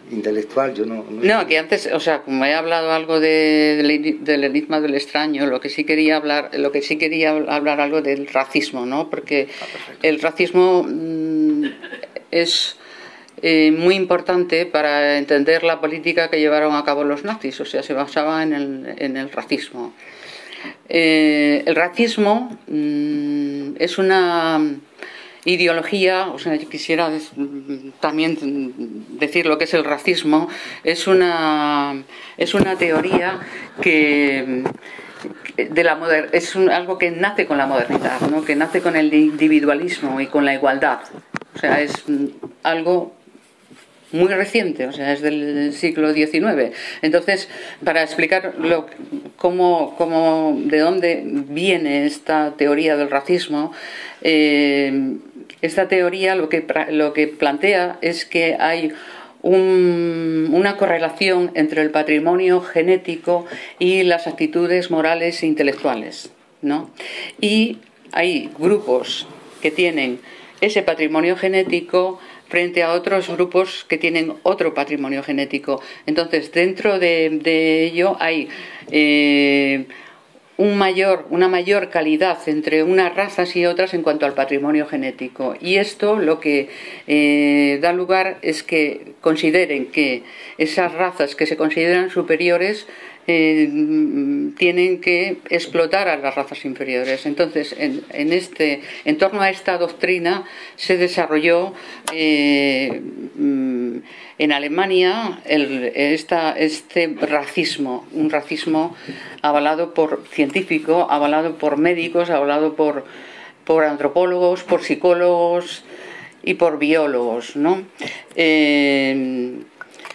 intelectual, yo no... No,
no que antes, o sea, como he hablado algo de, del, del enigma del extraño, lo que sí quería hablar, lo que sí quería hablar algo del racismo, ¿no? Porque
ah,
el racismo mmm, es eh, muy importante para entender la política que llevaron a cabo los nazis, o sea, se basaba en el, en el racismo. Eh, el racismo mmm, es una ideología, o sea, yo quisiera también decir lo que es el racismo, es una, es una teoría que, de la moder, es un, algo que nace con la modernidad, ¿no? Que nace con el individualismo y con la igualdad, o sea, es algo muy reciente, o sea, es del siglo diecinueve. Entonces, para explicar lo, cómo, cómo, de dónde viene esta teoría del racismo, eh, esta teoría lo que, lo que plantea es que hay un, una correlación entre el patrimonio genético y las actitudes morales e intelectuales, ¿no? Y hay grupos que tienen ese patrimonio genético frente a otros grupos que tienen otro patrimonio genético. Entonces, dentro de, de ello hay eh, un mayor, una mayor calidad entre unas razas y otras en cuanto al patrimonio genético. Y esto lo que eh, da lugar es que consideren que esas razas que se consideran superiores Eh, tienen que explotar a las razas inferiores. Entonces, en, en, este, en torno a esta doctrina se desarrolló eh, en Alemania el, esta, este racismo, un racismo avalado por científicos, avalado por médicos, avalado por, por antropólogos, por psicólogos y por biólogos, ¿no? Eh,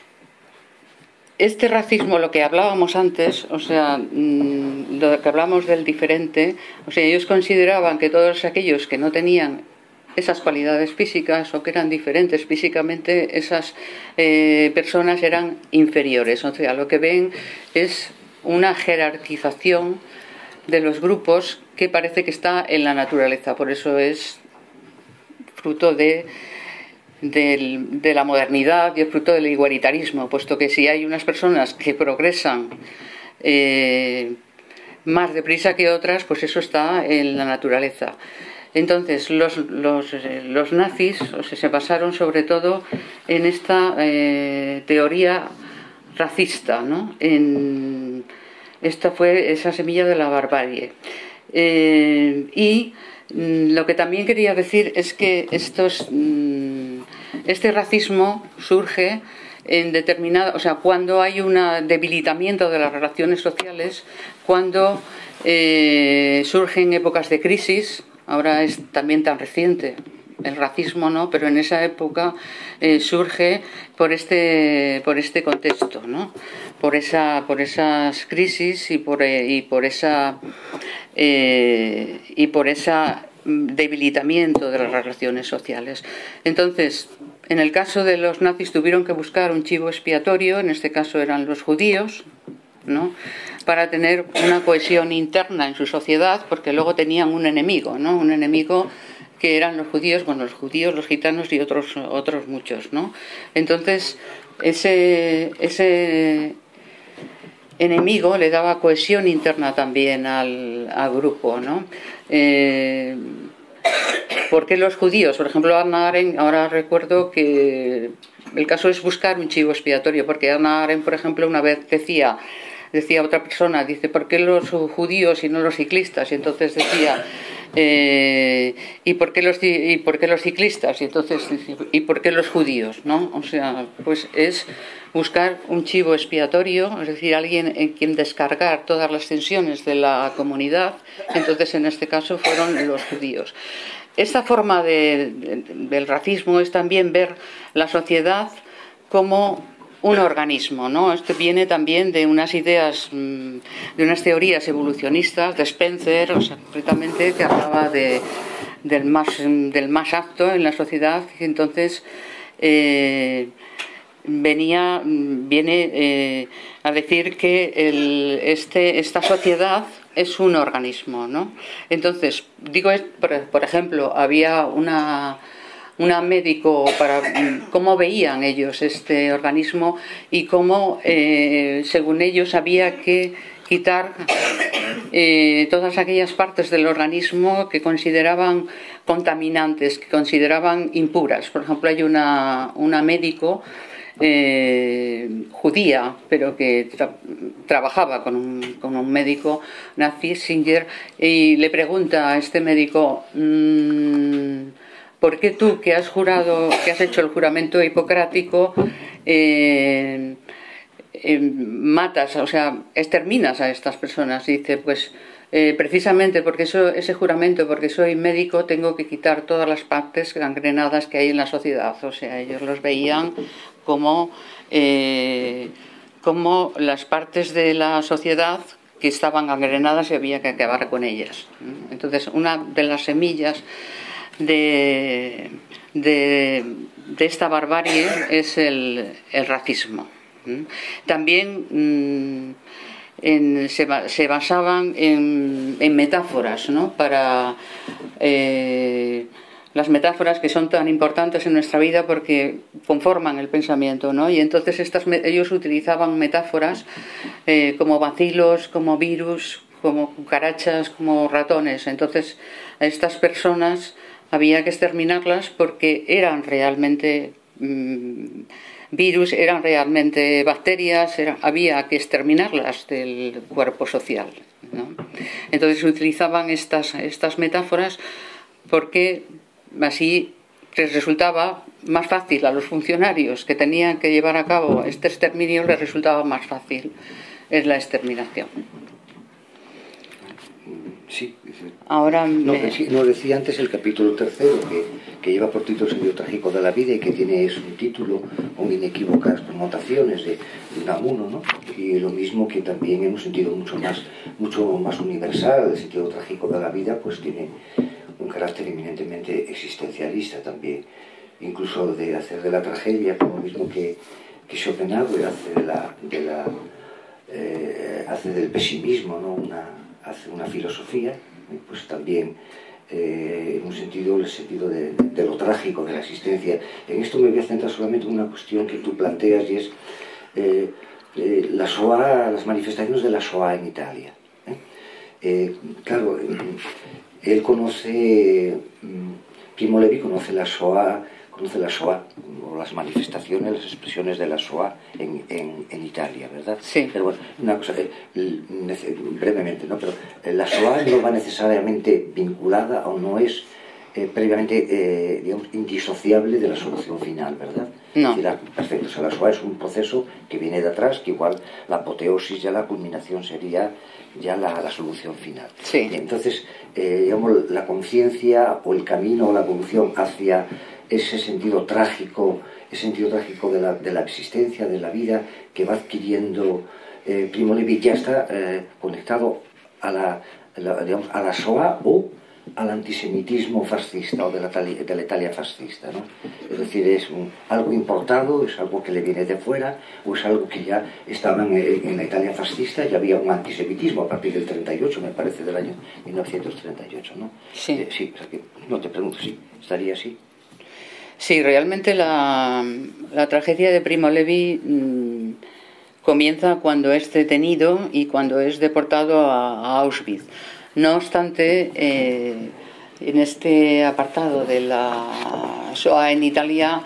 Este racismo, lo que hablábamos antes, o sea, lo que hablamos del diferente, o sea, ellos consideraban que todos aquellos que no tenían esas cualidades físicas o que eran diferentes físicamente, esas eh, personas eran inferiores. O sea, lo que ven es una jerarquización de los grupos que parece que está en la naturaleza. Por eso es fruto de... Del, de la modernidad y el fruto del igualitarismo, puesto que si hay unas personas que progresan eh, más deprisa que otras, pues eso está en la naturaleza. Entonces los, los, los nazis o sea, se basaron sobre todo en esta eh, teoría racista, ¿no? En, esta fue esa semilla de la barbarie. Eh, y lo que también quería decir es que estos, este racismo surge en determinada, o sea, cuando hay un debilitamiento de las relaciones sociales, cuando eh, surgen épocas de crisis. Ahora es también tan reciente el racismo, no, pero en esa época eh, surge por este por este contexto, ¿no? Por esa por esas crisis y por eh, y por esa eh, y por esa debilitamiento de las relaciones sociales. Entonces, en el caso de los nazis tuvieron que buscar un chivo expiatorio, en este caso eran los judíos, ¿no? Para tener una cohesión interna en su sociedad, porque luego tenían un enemigo, ¿no? Un enemigo que eran los judíos, bueno, los judíos, los gitanos y otros otros muchos, ¿no? Entonces, ese ese enemigo le daba cohesión interna también al, al grupo, ¿no? Eh, ¿Por qué los judíos? Por ejemplo, Hannah Arendt, ahora recuerdo que el caso es buscar un chivo expiatorio, porque Hannah Arendt, por ejemplo, una vez decía, decía otra persona, dice, ¿por qué los judíos y no los ciclistas? Y entonces decía, eh, ¿y, por qué los, ¿y por qué los ciclistas? Y entonces, ¿y por qué los judíos? ¿No? O sea, pues es buscar un chivo expiatorio, es decir, alguien en quien descargar todas las tensiones de la comunidad. Entonces, en este caso, fueron los judíos. Esta forma de, de, del racismo es también ver la sociedad como un organismo, ¿no? Esto viene también de unas ideas, de unas teorías evolucionistas de Spencer, o sea, concretamente, que hablaba de, del, más, del más apto en la sociedad. Entonces, eh, venía, viene eh, a decir que el, este, esta sociedad es un organismo, ¿no? Entonces, digo, por, por ejemplo, había una, una médico para cómo veían ellos este organismo y cómo, eh, según ellos, había que quitar eh, todas aquellas partes del organismo que consideraban contaminantes, que consideraban impuras. Por ejemplo, hay una, una médico eh, judía, pero que tra trabajaba con un, con un médico nazi, Singer, y le pregunta a este médico: mmm, ¿por qué tú, que has jurado, que has hecho el juramento hipocrático, eh, eh, matas, o sea, exterminas a estas personas? Y dice, pues eh, precisamente porque eso, ese juramento, porque soy médico, tengo que quitar todas las partes gangrenadas que hay en la sociedad. O sea, ellos los veían como, eh, como las partes de la sociedad que estaban gangrenadas y había que acabar con ellas. Entonces, una de las semillas de, de, de esta barbarie es el, el racismo. También mmm, en, se, se basaban en, en metáforas, ¿no? Para eh, las metáforas que son tan importantes en nuestra vida porque conforman el pensamiento, ¿no? Y entonces estas, ellos utilizaban metáforas eh, como bacilos, como virus, como cucarachas, como ratones. Entonces a estas personas había que exterminarlas porque eran realmente mmm, virus, eran realmente bacterias, era, había que exterminarlas del cuerpo social, ¿no? Entonces utilizaban estas, estas metáforas porque así les resultaba más fácil a los funcionarios que tenían que llevar a cabo este exterminio, les resultaba más fácil es la exterminación.
Sí,
ahora
no,
me...
nos decía antes el capítulo tercero que, que lleva por título El sentido trágico de la vida y que tiene es un título con inequívocas connotaciones de, de Unamuno, ¿no? Y lo mismo que también en un sentido mucho más, mucho más universal, el sentido trágico de la vida, pues tiene un carácter eminentemente existencialista también, incluso de hacer de la tragedia, como mismo que, que Schopenhauer hace, de la, de la, eh, hace del pesimismo, ¿no? Una, hace una filosofía, pues también eh, en un sentido, el sentido de, de lo trágico de la existencia. En esto me voy a centrar solamente en una cuestión que tú planteas y es eh, eh, la Shoah, las manifestaciones de la Shoah en Italia. ¿eh? Eh, claro, él conoce, Primo Levi conoce la Shoah, conoce la Shoah, o las manifestaciones, las expresiones de la Shoah en, en, en Italia, ¿verdad?
Sí.
Pero bueno, una cosa, eh, brevemente, ¿no? Pero eh, la Shoah no va necesariamente vinculada o no es eh, previamente, eh, digamos, indisociable de la solución final, ¿verdad?
No.
Es decir, la, perfecto, o sea, la Shoah es un proceso que viene de atrás, que igual la apoteosis, ya la culminación sería ya la, la solución final.
Sí.
Y entonces, eh, digamos, la conciencia o el camino o la evolución hacia ese sentido trágico, ese sentido trágico de la, de la existencia, de la vida, que va adquiriendo eh, Primo Levi, ya está eh, conectado a la, la, digamos, a la Shoah o al antisemitismo fascista o de la, de la Italia fascista, ¿no? Es decir, es un, algo importado, es algo que le viene de fuera, o es algo que ya estaba en, en la Italia fascista, ya había un antisemitismo a partir del treinta y ocho, me parece, del año mil novecientos treinta y ocho, ¿no?
Sí.
Eh, sí, o sea que, no te pregunto, sí, estaría así.
Sí, realmente la, la tragedia de Primo Levi mmm, comienza cuando es detenido y cuando es deportado a, a Auschwitz. No obstante, eh, en este apartado de la Shoah en Italia,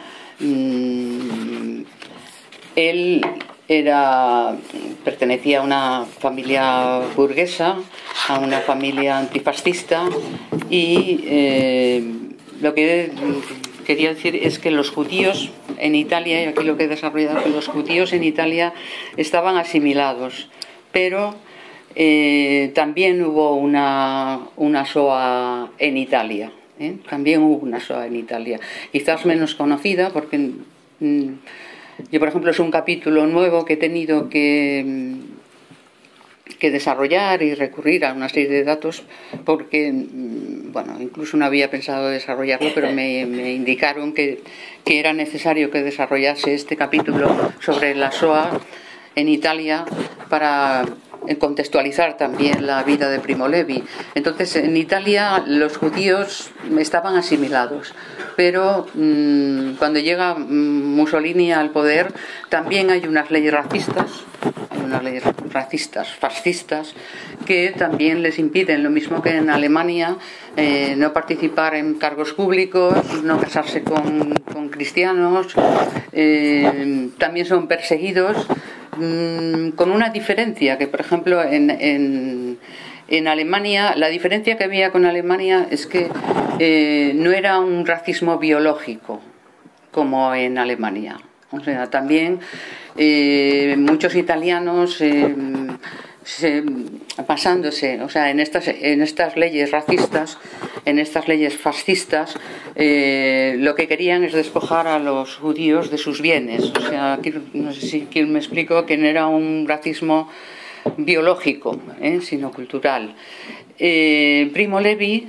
mmm, él era, pertenecía a una familia burguesa, a una familia antifascista y eh, lo que quería decir es que los judíos en Italia, y aquí lo que he desarrollado es que los judíos en Italia estaban asimilados, pero eh, también hubo una, una Shoah en Italia, ¿eh? También hubo una Shoah en Italia, quizás menos conocida porque mm, yo, por ejemplo, es un capítulo nuevo que he tenido que, que desarrollar y recurrir a una serie de datos porque, bueno, incluso no había pensado desarrollarlo, pero me, me indicaron que, que era necesario que desarrollase este capítulo sobre la Shoah en Italia para contextualizar también la vida de Primo Levi. Entonces, en Italia los judíos estaban asimilados, pero mmm, cuando llega Mussolini al poder también hay unas leyes racistas, hay unas leyes racistas, fascistas, que también les impiden, lo mismo que en Alemania, eh, no participar en cargos públicos, no casarse con, con cristianos, eh, también son perseguidos, con una diferencia que, por ejemplo, en, en, en Alemania, la diferencia que había con Alemania es que eh, no era un racismo biológico como en Alemania. O sea, también eh, muchos italianos eh, se, basándose, o sea, en estas, en estas leyes racistas, en estas leyes fascistas, eh, lo que querían es despojar a los judíos de sus bienes. O sea, aquí, no sé si quién me explico, que no era un racismo biológico, eh, sino cultural. Eh, Primo Levi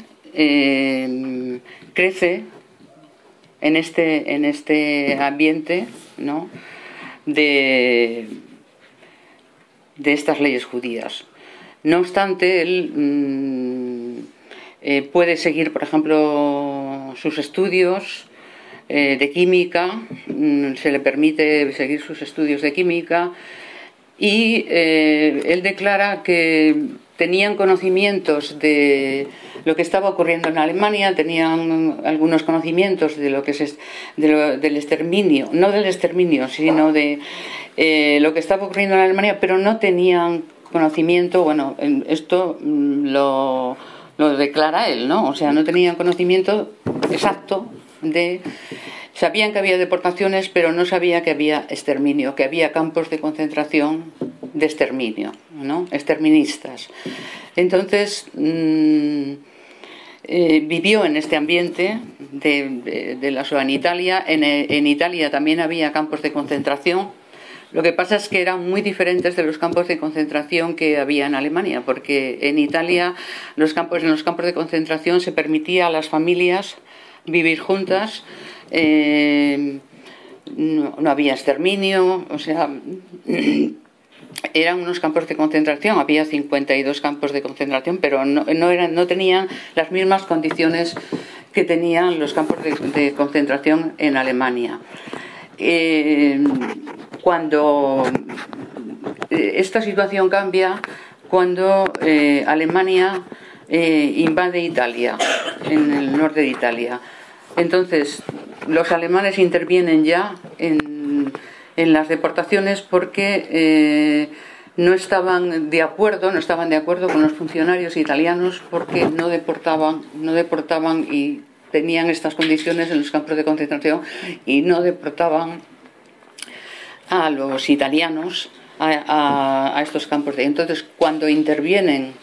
eh, crece en este, en este ambiente, ¿no?, de, de estas leyes judías. No obstante, él mmm, eh, puede seguir, por ejemplo, sus estudios eh, de química, mmm, se le permite seguir sus estudios de química, y eh, él declara que tenían conocimientos de lo que estaba ocurriendo en Alemania, tenían algunos conocimientos de lo que es de lo, del exterminio, no del exterminio, sino de eh, lo que estaba ocurriendo en Alemania, pero no tenían conocimiento, bueno, esto lo, lo declara él, ¿no? O sea, no tenían conocimiento exacto de... Sabían que había deportaciones, pero no sabía que había exterminio, que había campos de concentración de exterminio, ¿no?, exterministas. Entonces, mmm, eh, vivió en este ambiente de, de, de la Shoah en Italia. En, en Italia también había campos de concentración. Lo que pasa es que eran muy diferentes de los campos de concentración que había en Alemania, porque en Italia los campos, en los campos de concentración se permitía a las familias vivir juntas. Eh, no, no había exterminio, o sea, eran unos campos de concentración, había cincuenta y dos campos de concentración, pero no, no, eran, no tenían las mismas condiciones que tenían los campos de, de concentración en Alemania. Eh, cuando eh, esta situación cambia, cuando eh, Alemania eh, invade Italia, en el norte de Italia. Entonces, los alemanes intervienen ya en, en las deportaciones porque eh, no estaban de acuerdo, no estaban de acuerdo con los funcionarios italianos porque no deportaban, no deportaban y tenían estas condiciones en los campos de concentración y no deportaban a los italianos a, a, a estos campos de... Entonces, cuando intervienen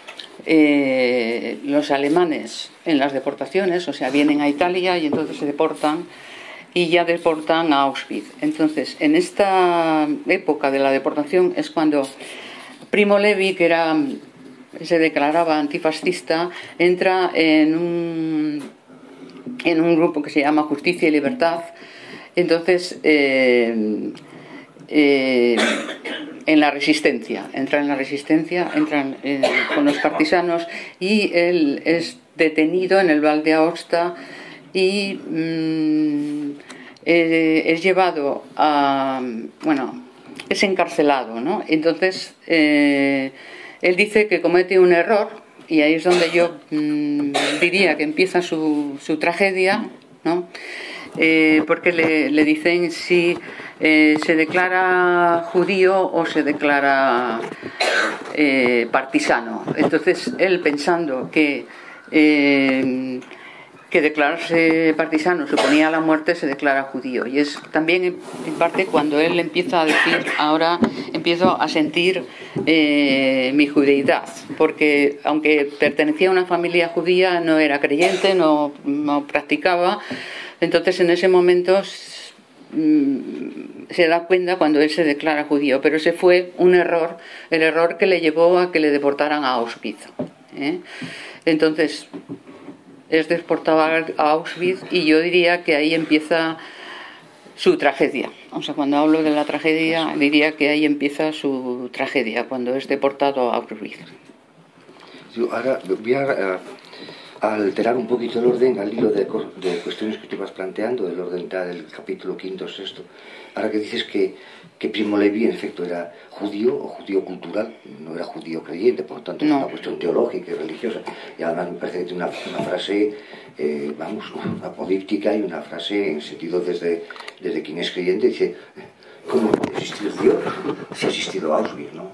Eh, los alemanes en las deportaciones, o sea, vienen a Italia y entonces se deportan y ya deportan a Auschwitz. Entonces, en esta época de la deportación es cuando Primo Levi, que era, se declaraba antifascista, entra en un, en un grupo que se llama Justicia y Libertad. Entonces, eh, eh, en la resistencia, entra en la resistencia, entran eh, con los partisanos y él es detenido en el Val de Aosta y mmm, eh, es llevado a, bueno, es encarcelado, ¿no? Entonces eh, él dice que comete un error y ahí es donde yo mmm, diría que empieza su, su tragedia, ¿no? Eh, porque le, le dicen si eh, se declara judío o se declara eh, partisano. Entonces él, pensando que eh, que declararse partisano suponía la muerte, se declara judío. Y es también en parte cuando él empieza a decir, ahora empiezo a sentir eh, mi judeidad, porque aunque pertenecía a una familia judía, no era creyente, no, no practicaba. Entonces en ese momento se da cuenta cuando él se declara judío, pero ese fue un error, el error que le llevó a que le deportaran a Auschwitz, ¿eh? Entonces es deportado a Auschwitz y yo diría que ahí empieza su tragedia. O sea, cuando hablo de la tragedia, diría que ahí empieza su tragedia, cuando es deportado a Auschwitz.
Ahora voy a, a alterar un poquito el orden al hilo de, de cuestiones que tú vas planteando, el orden del capítulo quinto, sexto. Ahora que dices que, que Primo Levi en efecto era judío o judío cultural, no era judío creyente, por lo tanto no. Es una cuestión teológica y religiosa. Y además me parece que tiene una, una frase, eh, vamos, una apodíptica y una frase en sentido desde, desde quien es creyente, dice, ¿cómo puede existir Dios si ha existido Auschwitz, no?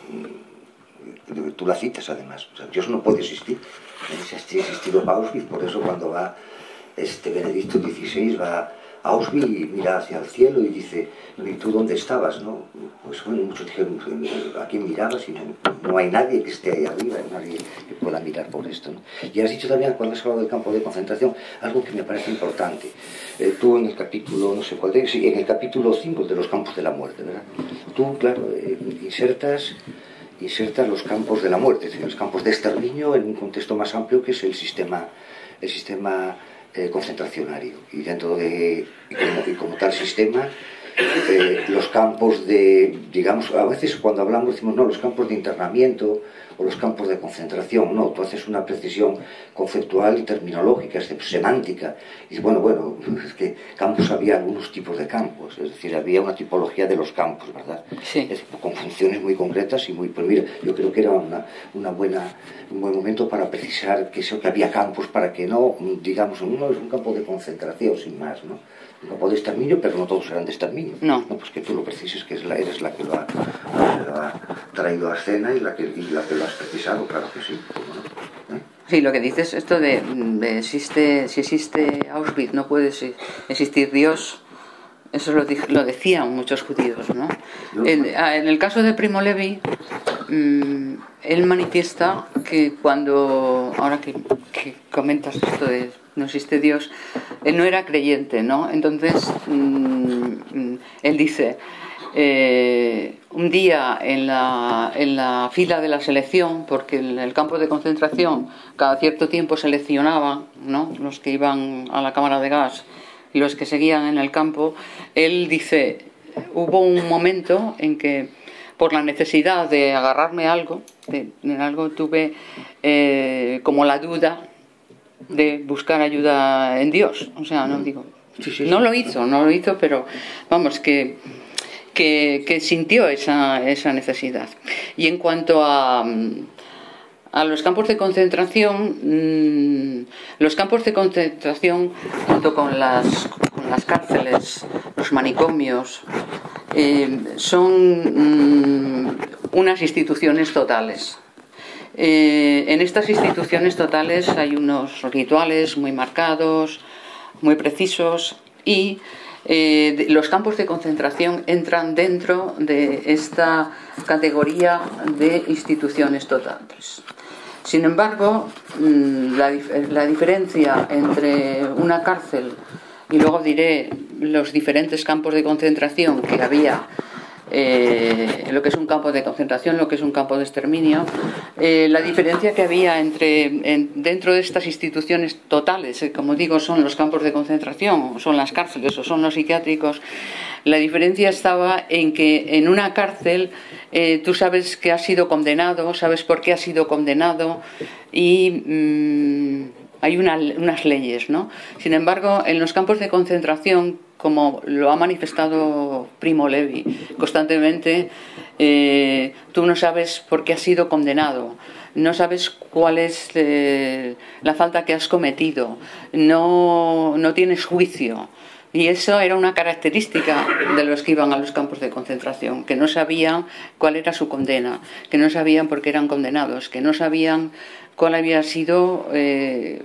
Tú la citas además, o sea, Dios no puede existir si ha existido Auschwitz. Por eso cuando va este Benedicto dieciséis va a Auschwitz y mira hacia el cielo y dice, ¿y tú dónde estabas? ¿No? Pues bueno, muchos dijeron, ¿a quién mirabas? Y no, no hay nadie que esté ahí arriba, nadie que pueda mirar por esto, ¿no? Y has dicho también, cuando has hablado del campo de concentración, algo que me parece importante. Eh, tú en el capítulo, no sé cuál es, sí, en el capítulo cinco de los campos de la muerte, ¿verdad? Tú, claro, eh, insertas inserta los campos de la muerte, es decir, los campos de exterminio en un contexto más amplio que es el sistema, el sistema eh, concentracionario. Y dentro de, y como, y como tal sistema, eh, los campos de, digamos, a veces cuando hablamos decimos, no, los campos de internamiento o los campos de concentración, no, tú haces una precisión conceptual y terminológica, es de semántica, y bueno, bueno, es que campos había algunos tipos de campos, es decir, había una tipología de los campos, ¿verdad?
Sí.
Es decir, con funciones muy concretas y muy, pues mira, yo creo que era una, una buena, un buen momento para precisar que eso, que había campos para que no, digamos, uno es un campo de concentración sin más, ¿no? Un campo de exterminio, pero no todos eran de exterminio.
No.
No, pues que tú lo precises, que es la, eres la que lo ha, la que lo ha traído a escena y la que, y la que lo has precisado, claro que sí. ¿Cómo no? ¿Eh?
Sí, lo que dices, esto de, de existe, si existe Auschwitz, no puede existir Dios, eso lo, lo decían muchos judíos, ¿no?
No.
En, en el caso de Primo Levi, mmm, él manifiesta que cuando, ahora que, que comentas esto de no existe Dios, él no era creyente, ¿no? Entonces, mmm, él dice, eh, un día en la, en la fila de la selección, porque en el campo de concentración cada cierto tiempo seleccionaban, ¿no?, los que iban a la cámara de gas y los que seguían en el campo, él dice, hubo un momento en que por la necesidad de agarrarme a algo, de, de algo tuve eh, como la duda de buscar ayuda en Dios. O sea, no digo,
Sí, sí, sí.
no lo hizo, no lo hizo, pero vamos, que, que, que sintió esa, esa necesidad. Y en cuanto a, a los campos de concentración, mmm, los campos de concentración, junto con las, con las cárceles, los manicomios, eh, son mmm, unas instituciones totales. Eh, en estas instituciones totales hay unos rituales muy marcados, muy precisos, y eh, los campos de concentración entran dentro de esta categoría de instituciones totales. Sin embargo, la, la diferencia entre una cárcel y luego diré los diferentes campos de concentración que había, Eh, lo que es un campo de concentración, lo que es un campo de exterminio, eh, la diferencia que había entre en, dentro de estas instituciones totales, eh, como digo, son los campos de concentración, son las cárceles o son los psiquiátricos, la diferencia estaba en que en una cárcel eh, tú sabes que has sido condenado, sabes por qué has sido condenado y mmm, hay una, unas leyes, ¿no? Sin embargo, en los campos de concentración, como lo ha manifestado Primo Levi constantemente, eh, tú no sabes por qué has sido condenado, no sabes cuál es eh, la falta que has cometido, no, no tienes juicio. Y eso era una característica de los que iban a los campos de concentración, que no sabían cuál era su condena, que no sabían por qué eran condenados, que no sabían cuál había sido eh,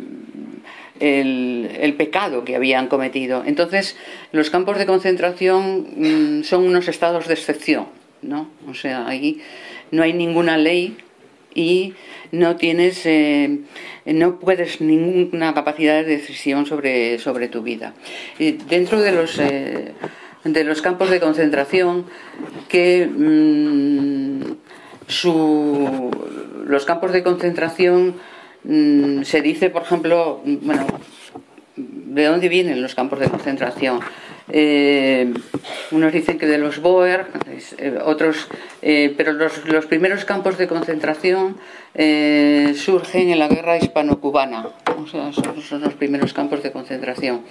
el, el pecado que habían cometido. Entonces, los campos de concentración mmm, son unos estados de excepción, ¿no? O sea, ahí no hay ninguna ley y no tienes, eh, no puedes ninguna capacidad de decisión sobre, sobre tu vida. Y dentro de los, eh, de los campos de concentración, que mmm, su, los campos de concentración mmm, se dice, por ejemplo, bueno, ¿de dónde vienen los campos de concentración? Eh, unos dicen que de los Boer, eh, otros, eh, pero los, los primeros campos de concentración eh, surgen en la guerra hispano-cubana, o sea, son, son los primeros campos de concentración.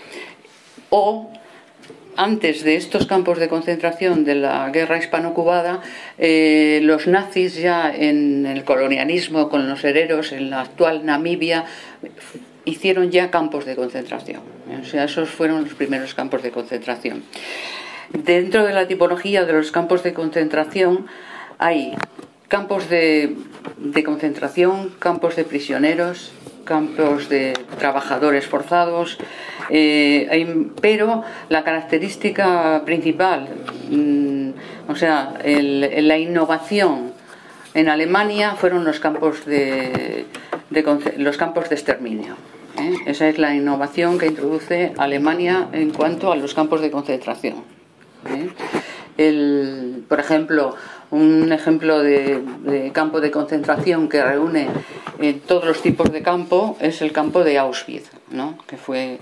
O antes de estos campos de concentración de la guerra hispano-cubana, eh, los nazis ya en el colonialismo con los hereros en la actual Namibia hicieron ya campos de concentración. O sea, esos fueron los primeros campos de concentración. Dentro de la tipología de los campos de concentración hay campos de, de concentración, campos de prisioneros, campos de trabajadores forzados, eh, hay, pero la característica principal, mmm, o sea, el, la innovación en Alemania fueron los campos de, de, los campos de exterminio. ¿eh? Esa es la innovación que introduce Alemania en cuanto a los campos de concentración. ¿eh? El, por ejemplo, un ejemplo de, de campo de concentración que reúne eh, todos los tipos de campo es el campo de Auschwitz, ¿no? que fue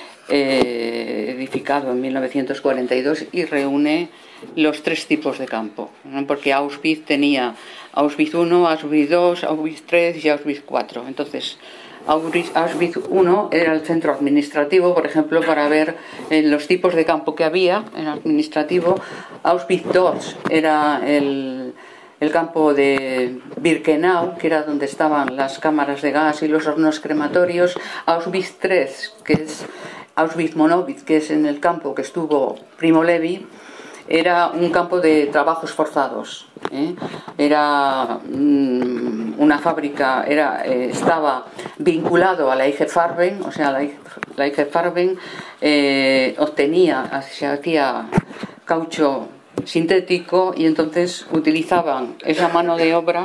eh, edificado en mil novecientos cuarenta y dos y reúne los tres tipos de campo, ¿no? porque Auschwitz tenía Auschwitz uno, Auschwitz dos, Auschwitz tres y Auschwitz cuatro. Entonces, Auschwitz uno era el centro administrativo, por ejemplo, para ver eh, los tipos de campo que había en administrativo. Auschwitz dos era el, el campo de Birkenau, que era donde estaban las cámaras de gas y los hornos crematorios. Auschwitz tres, que es Auschwitz-Monowitz, que es en el campo que estuvo Primo Levi, era un campo de trabajos forzados. ¿eh? Era mmm, una fábrica, era, eh, estaba vinculado a la I G Farben, o sea, la, la I G Farben eh, obtenía, se hacía caucho sintético y entonces utilizaban esa mano de obra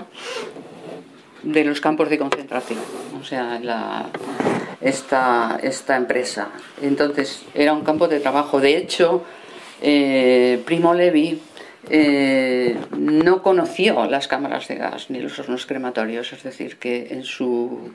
de los campos de concentración, o sea, la, esta, esta empresa. Entonces, era un campo de trabajo. De hecho, Eh, Primo Levi eh, no conoció las cámaras de gas ni los hornos crematorios, es decir, que en, su,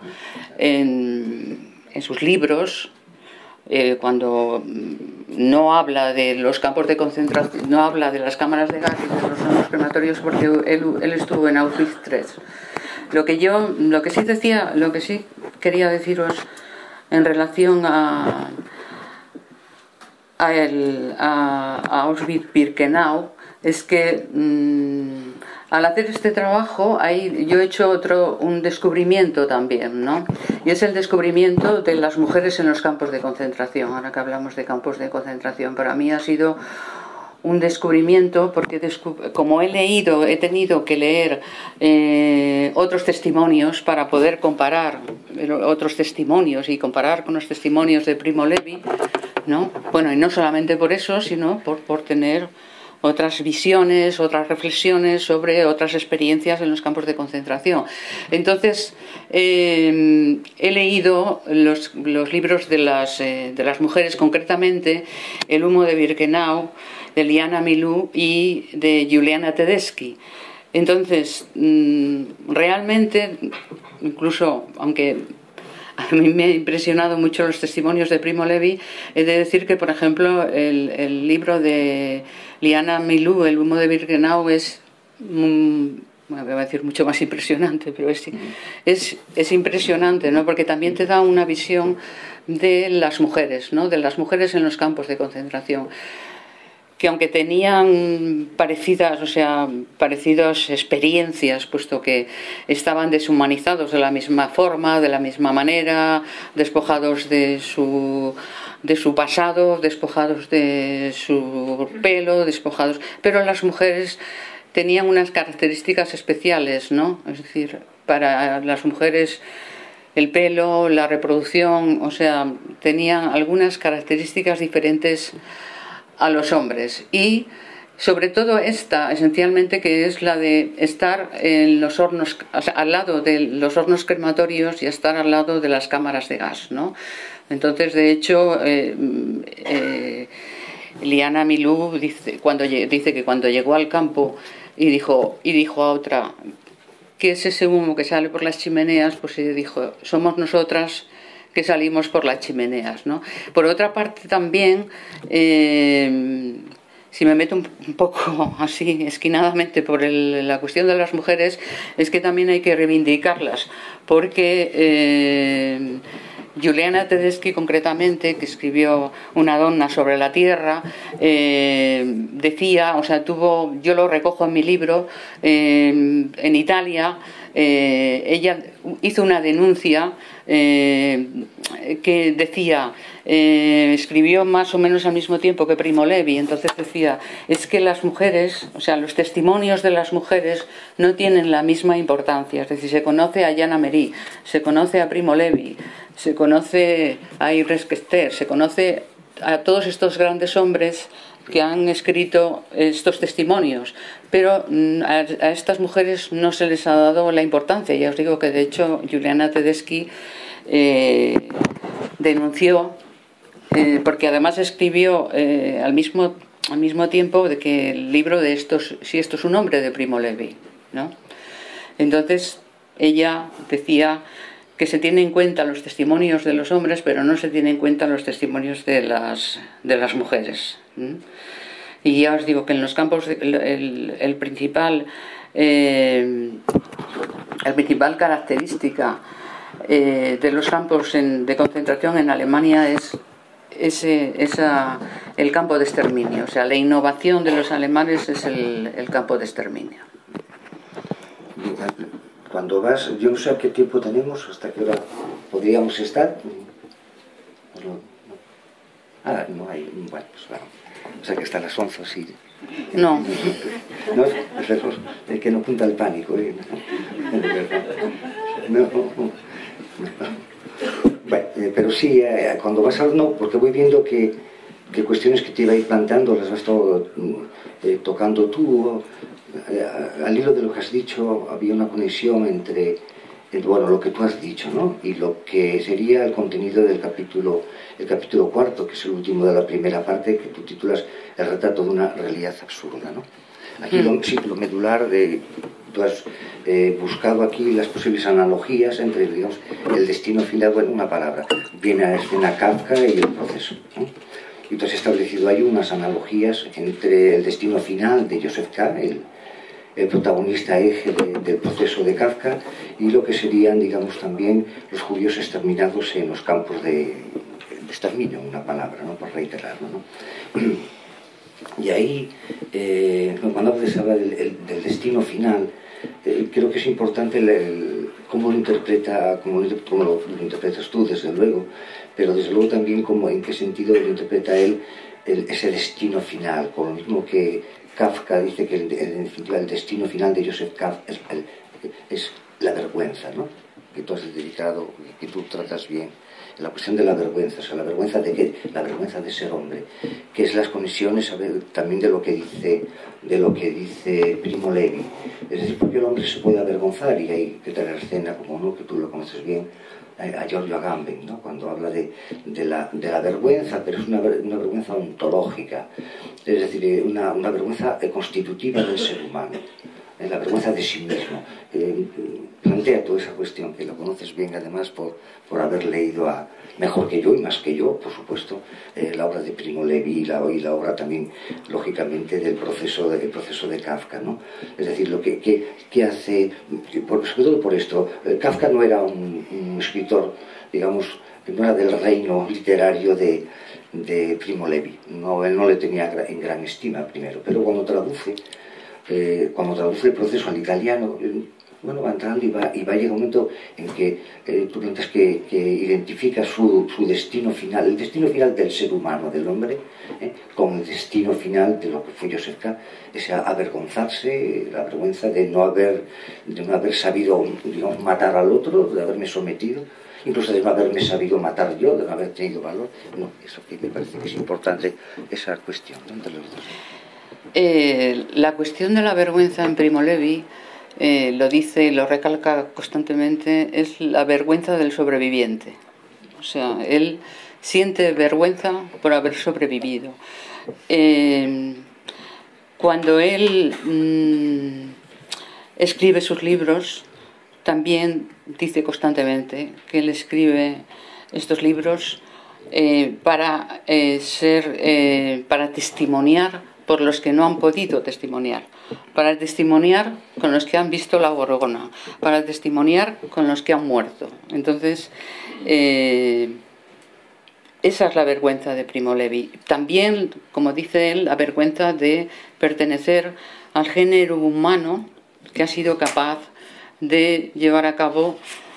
en, en sus libros, eh, cuando no habla de los campos de concentración, no habla de las cámaras de gas y de los hornos crematorios, porque él, él estuvo en Auschwitz tres. Lo que yo, lo que sí decía, lo que sí quería deciros en relación a A, el, a, a Auschwitz-Birkenau es que mmm, al hacer este trabajo ahí yo he hecho otro un descubrimiento también, ¿no? Y es el descubrimiento de las mujeres en los campos de concentración. Ahora que hablamos de campos de concentración, para mí ha sido un descubrimiento porque como he leído, he tenido que leer eh, otros testimonios para poder comparar otros testimonios y comparar con los testimonios de Primo Levi, ¿no? Bueno, y no solamente por eso, sino por, por tener otras visiones, otras reflexiones sobre otras experiencias en los campos de concentración. Entonces, eh, he leído los, los libros de las, eh, de las mujeres, concretamente El humo de Birkenau, de Liana Milou y de Juliana Tedeschi. Entonces, mmm, realmente, incluso, aunque a mí me ha impresionado mucho los testimonios de Primo Levi, he de decir que, por ejemplo, el, el libro de Liana Milou, El humo de Birkenau, es, mm, bueno, voy a decir mucho más impresionante, pero es, es, es impresionante, ¿no? Porque también te da una visión de las mujeres, ¿no? De las mujeres en los campos de concentración, que aunque tenían parecidas, o sea, parecidas experiencias, puesto que estaban deshumanizados de la misma forma, de la misma manera, despojados de su, de su pasado, despojados de su pelo, despojados, pero las mujeres tenían unas características especiales, ¿no? Es decir, para las mujeres el pelo, la reproducción, o sea, tenían algunas características diferentes a los hombres, y sobre todo esta, esencialmente, que es la de estar en los hornos, o sea, al lado de los hornos crematorios y estar al lado de las cámaras de gas, ¿no? Entonces, de hecho, eh, eh, Liana Milou dice, cuando, dice que cuando llegó al campo y dijo, y dijo a otra, ¿qué es ese humo que sale por las chimeneas? Pues ella dijo, somos nosotras que salimos por las chimeneas, ¿no? Por otra parte también, eh, si me meto un, un poco así esquinadamente por el, la cuestión de las mujeres, es que también hay que reivindicarlas, porque eh, Juliana Tedeschi, concretamente, que escribió Una donna sobre la tierra, eh, decía, o sea, tuvo, yo lo recojo en mi libro, eh, en Italia, eh, ella hizo una denuncia eh, que decía, eh, escribió más o menos al mismo tiempo que Primo Levi, entonces decía, es que las mujeres, o sea, los testimonios de las mujeres no tienen la misma importancia, es decir, se conoce a Jana Merí, se conoce a Primo Levi, se conoce a Iris Kester, se conoce a todos estos grandes hombres que han escrito estos testimonios, pero a, a estas mujeres no se les ha dado la importancia. Ya os digo que de hecho Juliana Tedeschi eh, denunció, eh, porque además escribió eh, al mismo al mismo tiempo de que el libro de estos, si esto es un hombre, de Primo Levi, ¿no? Entonces ella decía que se tienen en cuenta los testimonios de los hombres, pero no se tienen en cuenta los testimonios de las, de las mujeres. ¿Mm? Y ya os digo que en los campos, el, el, el principal, eh, el principal característica eh, de los campos en, de concentración en Alemania es ese, esa, el campo de exterminio. O sea, la innovación de los alemanes es el, el campo de exterminio.
Cuando vas, yo no sé a qué tiempo tenemos, hasta qué hora podríamos estar. No, no. Ah, no hay, bueno, pues claro. O sea que hasta las once, sí.
No.
No, es verdad, es que no punta el pánico, ¿eh? No, no, no. Bueno, eh, pero sí, eh, cuando vas al no, porque voy viendo que, que cuestiones que te iba a ir planteando las vas todo, eh, tocando tú. Eh, al hilo de lo que has dicho, había una conexión entre, entre, bueno, lo que tú has dicho, ¿no? Y lo que sería el contenido del capítulo, el capítulo cuarto, que es el último de la primera parte, que tú titulas El retrato de una realidad absurda, ¿no? Aquí lo, sí, lo medular de... Tú has eh, buscado aquí las posibles analogías entre, digamos, el destino final, bueno, una palabra, viene a la escena Kafka y el proceso, ¿no? Y tú has establecido ahí unas analogías entre el destino final de Joseph K., el, el protagonista eje de, del proceso de Kafka, y lo que serían, digamos, también los judíos exterminados en los campos de, de exterminio, una palabra, ¿no? Por reiterarlo, ¿no? Y ahí, eh, cuando hablas del, el, del destino final, eh, creo que es importante el, el, cómo lo interpreta, cómo lo, cómo lo, lo interpretas tú, desde luego, pero desde luego también cómo, en qué sentido lo interpreta él el, ese destino final, con lo mismo que Kafka dice que el, en definitiva el destino final de Joseph Kafka es, el, es la vergüenza, ¿no? Que tú has dedicado, que tú tratas bien, la cuestión de la vergüenza, o sea, la vergüenza de qué, la vergüenza de ser hombre, que es las conexiones, a ver, también de lo que dice, de lo que dice Primo Levi, es decir, porque el hombre se puede avergonzar, y hay que tener escena, como no, que tú lo conoces bien, a Giorgio Agamben, ¿no? Cuando habla de, de, la, de la vergüenza, pero es una, una vergüenza ontológica, es decir, una, una vergüenza constitutiva del ser humano, ¿eh? La vergüenza de sí mismo. Eh, plantea toda esa cuestión, que lo conoces bien además por, por haber leído a, mejor que yo y más que yo, por supuesto, eh, la obra de Primo Levi y la, y la obra también, lógicamente, del proceso de, del proceso de Kafka, ¿no? Es decir, lo que, que, que hace, por, sobre todo por esto, eh, Kafka no era un, un escritor, digamos, no era del reino literario de, de Primo Levi, no, él no le tenía en gran estima primero, pero cuando traduce, eh, cuando traduce el proceso al italiano, eh, bueno, va entrando y va, y va a llegar un momento en que eh, tú notas que, que identifica su, su destino final, el destino final del ser humano, del hombre, eh, con el destino final de lo que fue Joseph K., ese avergonzarse, la vergüenza de no haber, de no haber sabido, digamos, matar al otro, de haberme sometido, incluso de no haberme sabido matar yo, de no haber tenido valor. No, eso que me parece que es importante, esa cuestión, ¿no? Entre los dos.
Eh, la cuestión de la vergüenza en Primo Levi, Eh, lo dice y lo recalca constantemente, es la vergüenza del sobreviviente. O sea, él siente vergüenza por haber sobrevivido. Eh, cuando él mmm, escribe sus libros, también dice constantemente que él escribe estos libros eh, para eh, ser, eh, para testimoniar por los que no han podido testimoniar, para testimoniar con los que han visto la Gorgona, para testimoniar con los que han muerto. Entonces, eh, esa es la vergüenza de Primo Levi. También, como dice él, la vergüenza de pertenecer al género humano que ha sido capaz de llevar a cabo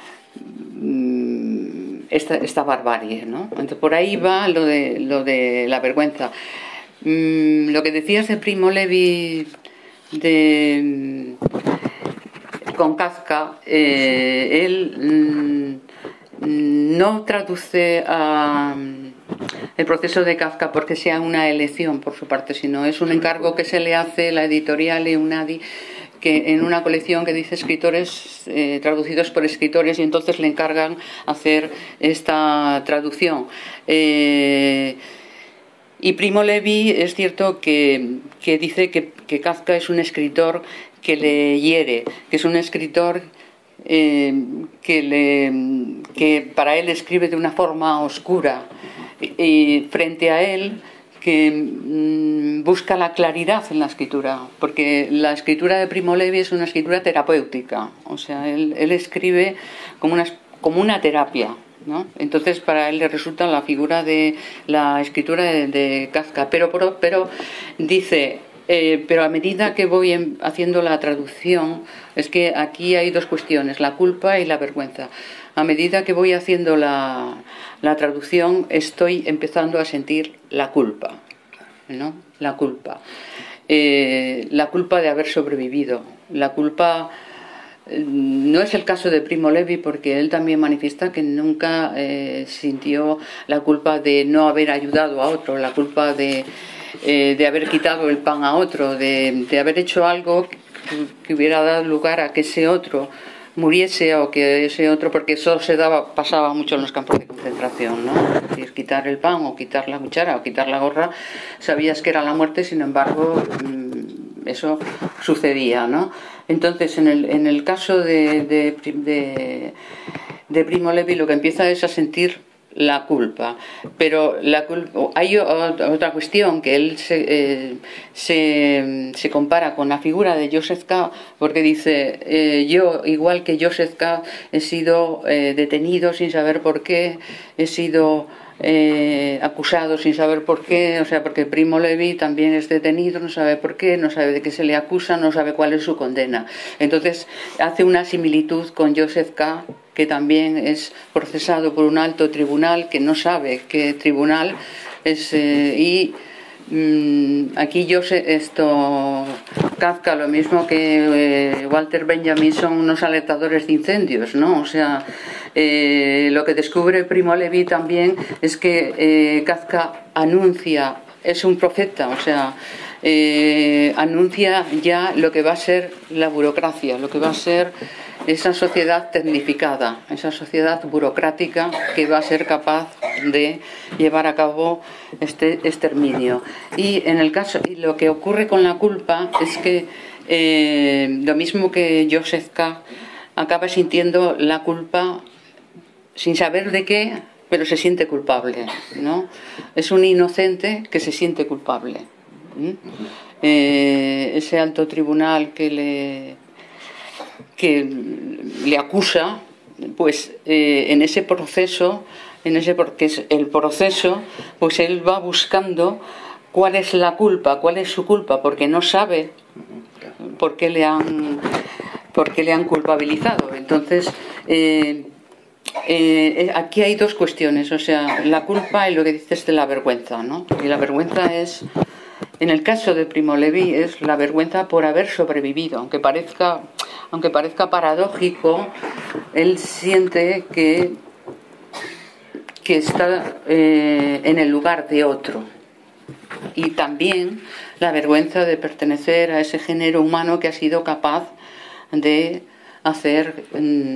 esta, esta barbarie, ¿no? Entonces, por ahí va lo de, lo de la vergüenza. Mm, lo que decías de Primo Levi de, con Kafka, eh, él mm, no traduce a, el proceso de Kafka porque sea una elección por su parte, sino es un encargo que se le hace la editorial Eunadi, que en una colección que dice escritores eh, traducidos por escritores, y entonces le encargan hacer esta traducción. Eh, y Primo Levi es cierto que, que dice que, que Kafka es un escritor que le hiere, que es un escritor eh, que, le, que para él escribe de una forma oscura, y frente a él que mmm, busca la claridad en la escritura, porque la escritura de Primo Levi es una escritura terapéutica, o sea, él, él escribe como una, como una terapia, ¿no? Entonces para él le resulta la figura de la escritura de, de Kafka, pero, pero, pero dice, eh, pero a medida que voy haciendo la traducción, es que aquí hay dos cuestiones, la culpa y la vergüenza. A medida que voy haciendo la, la traducción, estoy empezando a sentir la culpa, ¿no? La culpa. Eh, la culpa de haber sobrevivido. La culpa eh, no es el caso de Primo Levi, porque él también manifiesta que nunca eh, sintió la culpa de no haber ayudado a otro, la culpa de, eh, de haber quitado el pan a otro, de, de haber hecho algo que, que hubiera dado lugar a que ese otro muriese, o que ese otro, porque eso se daba, pasaba mucho en los campos de concentración, ¿no? Es decir, quitar el pan o quitar la cuchara o quitar la gorra, sabías que era la muerte, sin embargo eso sucedía, ¿no? Entonces en el, en el caso de, de, de, de Primo Levi lo que empieza es a sentir la culpa, pero la culpa, hay otra cuestión que él se, eh, se, se compara con la figura de Joseph K, porque dice, eh, yo igual que Joseph K he sido eh, detenido sin saber por qué, he sido eh, acusado sin saber por qué, o sea, porque Primo Levi también es detenido, no sabe por qué, no sabe de qué se le acusa, no sabe cuál es su condena. Entonces hace una similitud con Joseph K, que también es procesado por un alto tribunal que no sabe qué tribunal es, eh, y mmm, aquí yo sé esto, Kafka, lo mismo que eh, Walter Benjamin, son unos alertadores de incendios, ¿no? O sea, eh, lo que descubre Primo Levi también es que eh, Kafka anuncia, es un profeta, o sea, eh, anuncia ya lo que va a ser la burocracia, lo que va a ser esa sociedad tecnificada, esa sociedad burocrática que va a ser capaz de llevar a cabo este exterminio. Y en el caso, y lo que ocurre con la culpa es que eh, lo mismo que Joseph K acaba sintiendo la culpa sin saber de qué, pero se siente culpable, ¿no? Es un inocente que se siente culpable. ¿Mm? Eh, ese alto tribunal que le que le acusa, pues eh, en ese proceso, en ese porque es el proceso, pues él va buscando cuál es la culpa, cuál es su culpa, porque no sabe por qué le han, por qué le han culpabilizado. Entonces, eh, eh, aquí hay dos cuestiones, o sea, la culpa y lo que dices de la vergüenza, ¿no? Y la vergüenza es, en el caso de Primo Levi, es la vergüenza por haber sobrevivido, aunque parezca, aunque parezca paradójico, él siente que, que está eh, en el lugar de otro. Y también la vergüenza de pertenecer a ese género humano que ha sido capaz de hacer,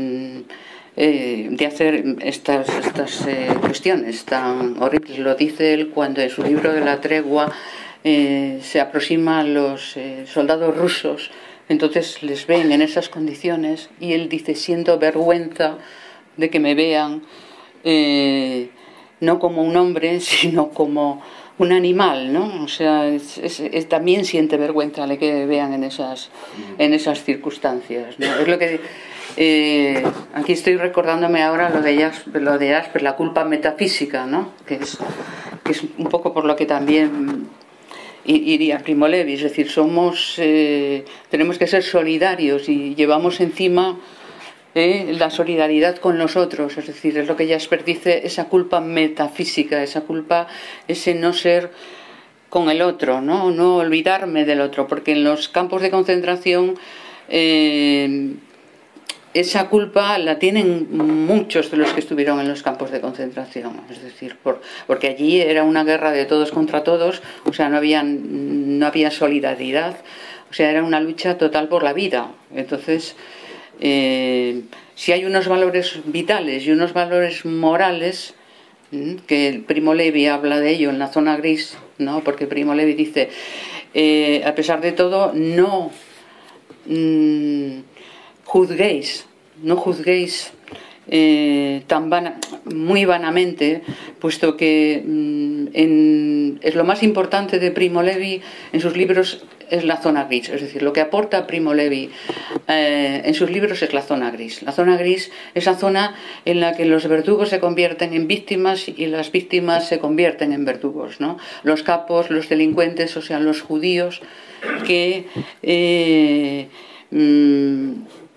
eh, de hacer estas, estas eh, cuestiones tan horribles. Lo dice él cuando en su libro de la tregua Eh, se aproximan los eh, soldados rusos, entonces les ven en esas condiciones y él dice, siento vergüenza de que me vean eh, no como un hombre, sino como un animal, ¿no? O sea, es, es, es, también siente vergüenza de que vean en esas, en esas circunstancias, ¿no? Es lo que... Eh, aquí estoy recordándome ahora lo de, lo de Asper, la culpa metafísica, ¿no? Que es, que es un poco por lo que también iría Primo Levi, es decir, somos, eh, tenemos que ser solidarios y llevamos encima eh, la solidaridad con los otros, es decir, es lo que Jasper dice, esa culpa metafísica, esa culpa, ese no ser con el otro, no, no olvidarme del otro, porque en los campos de concentración eh, esa culpa la tienen muchos de los que estuvieron en los campos de concentración, es decir, por, porque allí era una guerra de todos contra todos, o sea, no había, no había solidaridad, o sea, era una lucha total por la vida. Entonces, eh, si hay unos valores vitales y unos valores morales, que el Primo Levi habla de ello en la zona gris, ¿no? Porque Primo Levi dice, eh, a pesar de todo, no... Mmm, juzguéis, no juzguéis eh, tan vana, muy vanamente, puesto que mm, en, es lo más importante de Primo Levi en sus libros es la zona gris, es decir, lo que aporta Primo Levi eh, en sus libros es la zona gris. La zona gris, esa zona en la que los verdugos se convierten en víctimas y las víctimas se convierten en verdugos, ¿no? Los capos, los delincuentes, o sea, los judíos que... Eh, mmm,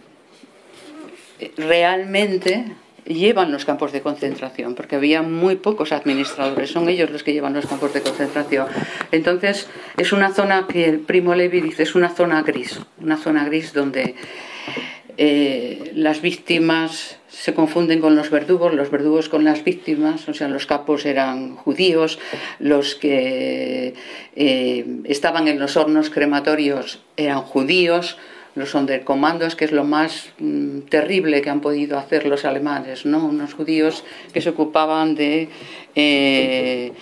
realmente llevan los campos de concentración, porque había muy pocos administradores, son ellos los que llevan los campos de concentración. Entonces es una zona que el Primo Levi dice es una zona gris, una zona gris donde eh, las víctimas se confunden con los verdugos, los verdugos con las víctimas, o sea, los capos eran judíos, los que eh, estaban en los hornos crematorios eran judíos, los sonderkomandos, que es lo más mm, terrible que han podido hacer los alemanes, ¿no? Unos judíos que se ocupaban de, eh,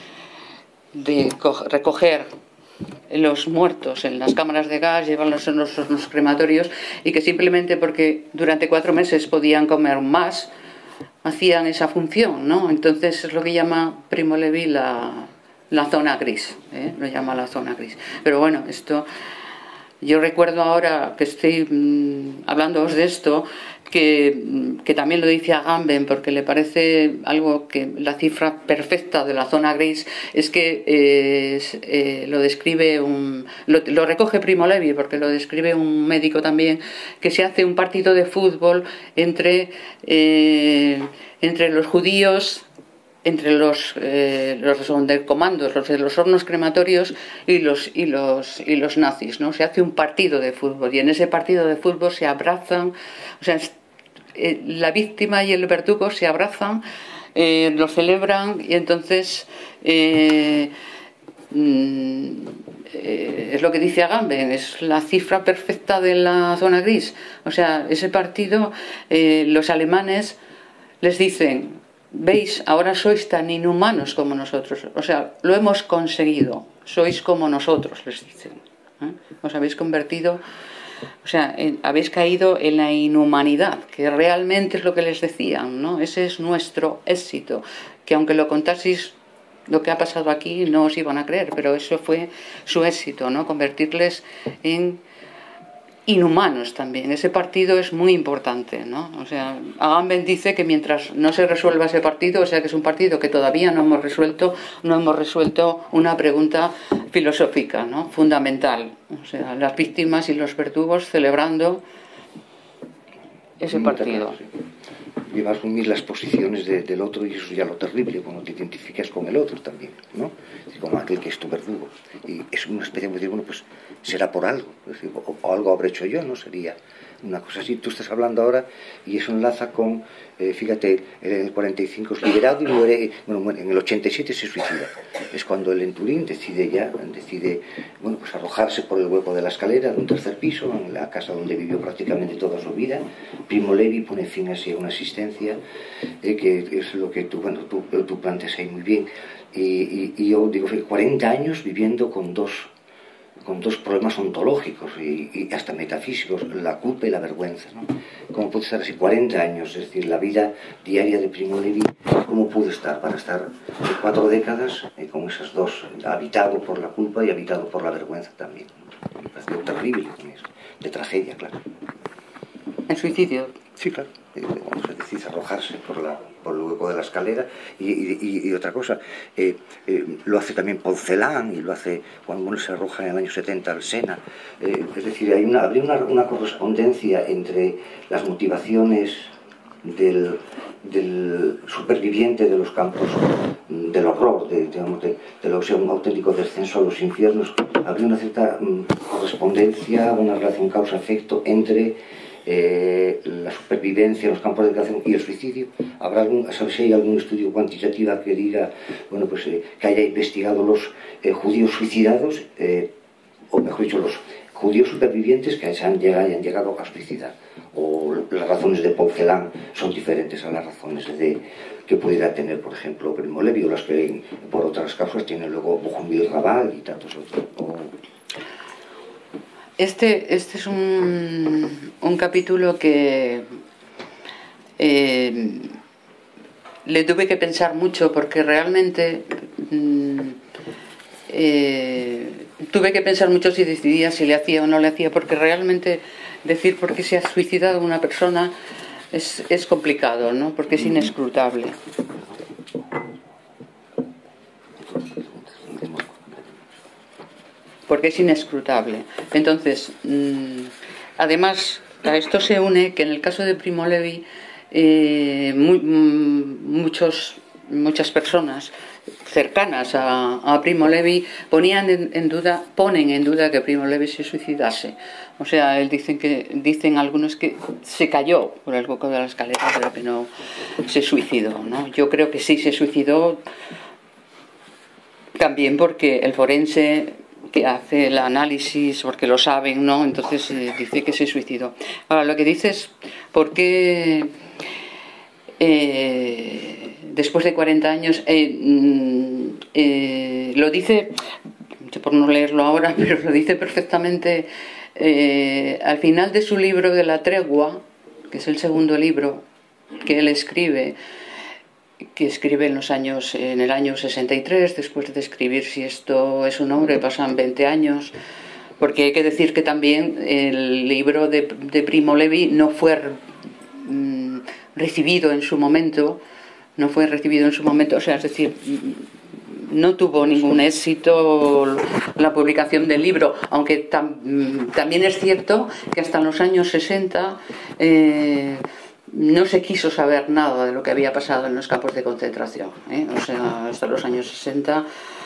de recoger los muertos en las cámaras de gas, llevarlos en los hornos crematorios, y que simplemente porque durante cuatro meses podían comer más, hacían esa función, ¿no? Entonces es lo que llama Primo Levi la, la zona gris, ¿eh? Lo llama la zona gris. Pero bueno, esto... Yo recuerdo ahora que estoy mmm, hablándoos de esto, que, que también lo dice Agamben, porque le parece algo que la cifra perfecta de la zona gris es que eh, eh, lo describe un, lo, lo recoge Primo Levi, porque lo describe un médico también, que se hace un partido de fútbol entre, eh, entre los judíos, entre los, eh, los sonderkomandos, los de los hornos crematorios y los, y, los, y los nazis, ¿no? Se hace un partido de fútbol y en ese partido de fútbol se abrazan, o sea, eh, la víctima y el verdugo se abrazan, eh, lo celebran y entonces eh, mm, eh, es lo que dice Agamben, es la cifra perfecta de la zona gris. O sea, ese partido, eh, los alemanes les dicen: veis, ahora sois tan inhumanos como nosotros, o sea, lo hemos conseguido, sois como nosotros, les dicen, ¿eh? Os habéis convertido, o sea, en, habéis caído en la inhumanidad, que realmente es lo que les decían, ¿no? Ese es nuestro éxito, que aunque lo contaseis lo que ha pasado aquí no os iban a creer, pero eso fue su éxito, ¿no? Convertirles en inhumanos también. Ese partido es muy importante, ¿no? O sea, Agamben dice que mientras no se resuelva ese partido, o sea que es un partido que todavía no hemos resuelto, no hemos resuelto una pregunta filosófica, ¿no? Fundamental. O sea, las víctimas y los verdugos celebrando ese partido.
Y vas a asumir las posiciones de, del otro, y eso es ya lo terrible, cuando te identificas con el otro también, ¿no? Como aquel que es tu verdugo. Y es una especie de decir, bueno, pues será por algo, es decir, o, o algo habré hecho yo, ¿no? Sería una cosa así. Tú estás hablando ahora y eso enlaza con, eh, fíjate, en el cuarenta y cinco es liberado y muere, bueno, en el ochenta y siete se suicida. Es cuando el Enturín decide ya, decide, bueno, pues arrojarse por el hueco de la escalera de un tercer piso, en la casa donde vivió prácticamente toda su vida. Primo Levi pone fin así a una existencia, eh, que es lo que tú, bueno, tú, tú planteas ahí muy bien. Y, y, y yo digo, cuarenta años viviendo con dos con dos problemas ontológicos y, y hasta metafísicos, la culpa y la vergüenza, ¿no? ¿Cómo puede estar así cuarenta años? Es decir, la vida diaria de Primo Levi, ¿cómo pudo estar para estar cuatro décadas eh, con esas dos, habitado por la culpa y habitado por la vergüenza también, ¿no? Me pareció terrible, de tragedia, claro.
¿El suicidio?
Sí, claro. Vamos a decir, arrojarse por, la, por el hueco de la escalera. Y, y, y otra cosa, eh, eh, lo hace también Poncelán, y lo hace cuando uno se arroja en el año setenta al Sena. Eh, es decir, hay una, habría una, una correspondencia entre las motivaciones del, del superviviente de los campos del horror, de, digamos, de, de lo que sea un auténtico descenso a los infiernos. Habría una cierta um, correspondencia, una relación causa-efecto entre Eh, la supervivencia en los campos de concentración y el suicidio. ¿Habrá algún, ¿sabes si hay algún estudio cuantitativo que diga, bueno, pues eh, que haya investigado los eh, judíos suicidados, eh, o mejor dicho, los judíos supervivientes que hayan llegado, hayan llegado a suicidar? O las razones de Poncelán son diferentes a las razones de, que pudiera tener, por ejemplo, Primo Levi, o las que por otras causas tienen luego Bohumil Raval y tantos otros. O,
Este, este es un, un capítulo que eh, le tuve que pensar mucho porque realmente mm, eh, tuve que pensar mucho si decidía si le hacía o no le hacía, porque realmente decir por qué se ha suicidado una persona es, es complicado, ¿no? Porque es inescrutable. Porque es inescrutable. Entonces, mmm, además, a esto se une que en el caso de Primo Levi, eh, muy, muchos, muchas personas cercanas a, a Primo Levi ponían en, en duda, ponen en duda que Primo Levi se suicidase. O sea, él dicen que dicen algunos que se cayó por el hueco de la escalera, pero que no se suicidó, ¿no? Yo creo que sí se suicidó, también porque el forense que hace el análisis, porque lo saben, ¿no? Entonces eh, dice que se suicidó. Ahora, lo que dices, ¿por qué eh, después de cuarenta años eh, eh, lo dice, por no leerlo ahora, pero lo dice perfectamente eh, al final de su libro de La Tregua, que es el segundo libro que él escribe, que escribe en los años, en el año sesenta y tres, después de escribir Si esto es un hombre, pasan veinte años, porque hay que decir que también el libro de, de Primo Levi no fue mm, recibido en su momento, no fue recibido en su momento, o sea, es decir, no tuvo ningún éxito la publicación del libro, aunque tam, también es cierto que hasta los años sesenta eh, no se quiso saber nada de lo que había pasado en los campos de concentración, ¿eh? O sea, hasta los años sesenta,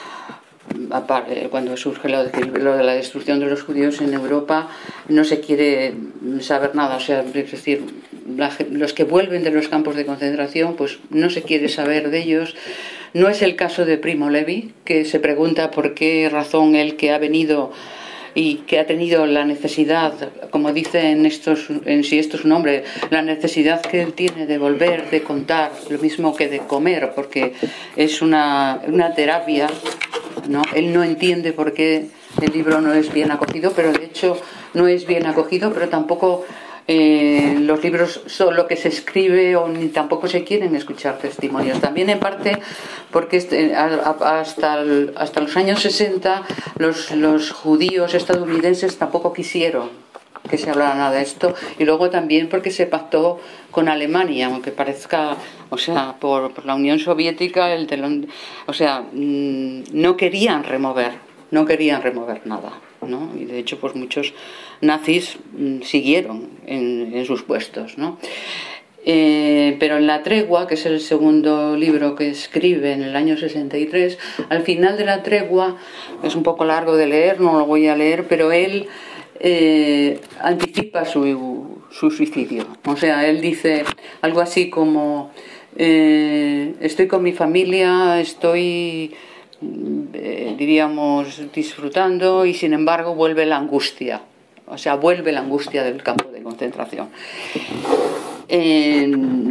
aparte, cuando surge lo de, lo de la destrucción de los judíos en Europa, no se quiere saber nada. O sea, es decir, la, los que vuelven de los campos de concentración, pues no se quiere saber de ellos. No es el caso de Primo Levi, que se pregunta por qué razón él, que ha venido y que ha tenido la necesidad, como dice en, estos, en Si esto es un hombre, la necesidad que él tiene de volver, de contar, lo mismo que de comer, porque es una, una terapia, ¿no? Él no entiende por qué el libro no es bien acogido, pero de hecho no es bien acogido, pero tampoco eh, los libros son lo que se escribe, o ni tampoco se quieren escuchar testimonios. También en parte porque este, a, a, hasta, el, hasta los años sesenta los, los judíos estadounidenses tampoco quisieron que se hablara nada de esto, y luego también porque se pactó con Alemania, aunque parezca, o sea, por, por la Unión Soviética, el telón, o sea, mmm, no querían remover, no querían remover nada, ¿no? Y de hecho, pues muchos nazis mmm, siguieron en, en sus puestos, ¿no? Eh, pero en La Tregua, que es el segundo libro que escribe en el año sesenta y tres, al final de La Tregua, es un poco largo de leer, no lo voy a leer, pero él eh, anticipa su, su suicidio. O sea, él dice algo así como eh, estoy con mi familia, estoy eh, diríamos disfrutando, y sin embargo vuelve la angustia. O sea, vuelve la angustia del campo de concentración. Eh,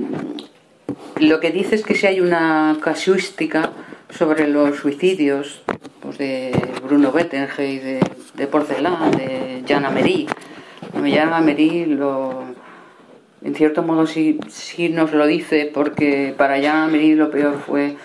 lo que dice es que si hay una casuística sobre los suicidios, pues de Bruno Bettinger y de, de Porcelán, de Jan Amery. Jan Amery lo, en cierto modo sí, sí nos lo dice, porque para Jan Amery lo peor fue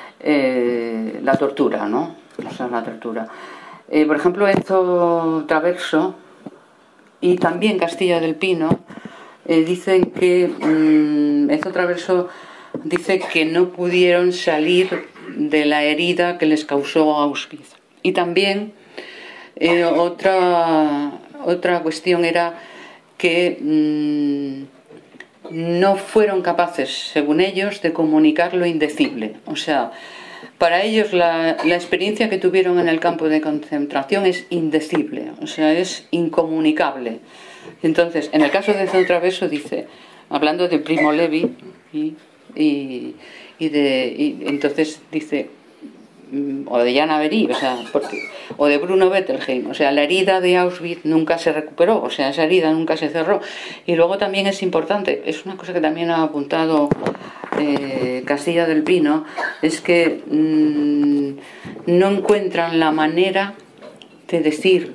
eh, la tortura, ¿no? O sea, la tortura. Eh, por ejemplo, Enzo Traverso y también Castilla del Pino eh, dicen que mmm, Enzo Traverso dice que no pudieron salir de la herida que les causó Auschwitz. Y también eh, otra, otra cuestión era que mmm, no fueron capaces, según ellos, de comunicar lo indecible. O sea, para ellos la, la experiencia que tuvieron en el campo de concentración es indecible, o sea, es incomunicable. Entonces, en el caso de Enzo Traverso dice, hablando de Primo Levi, y, y, y de y entonces dice, o de Jan Amery, o sea, porque, o de Bruno Bettelheim, o sea, la herida de Auschwitz nunca se recuperó, o sea, esa herida nunca se cerró. Y luego también es importante, es una cosa que también ha apuntado eh, Castilla del Pino, es que mmm, no encuentran la manera de decir,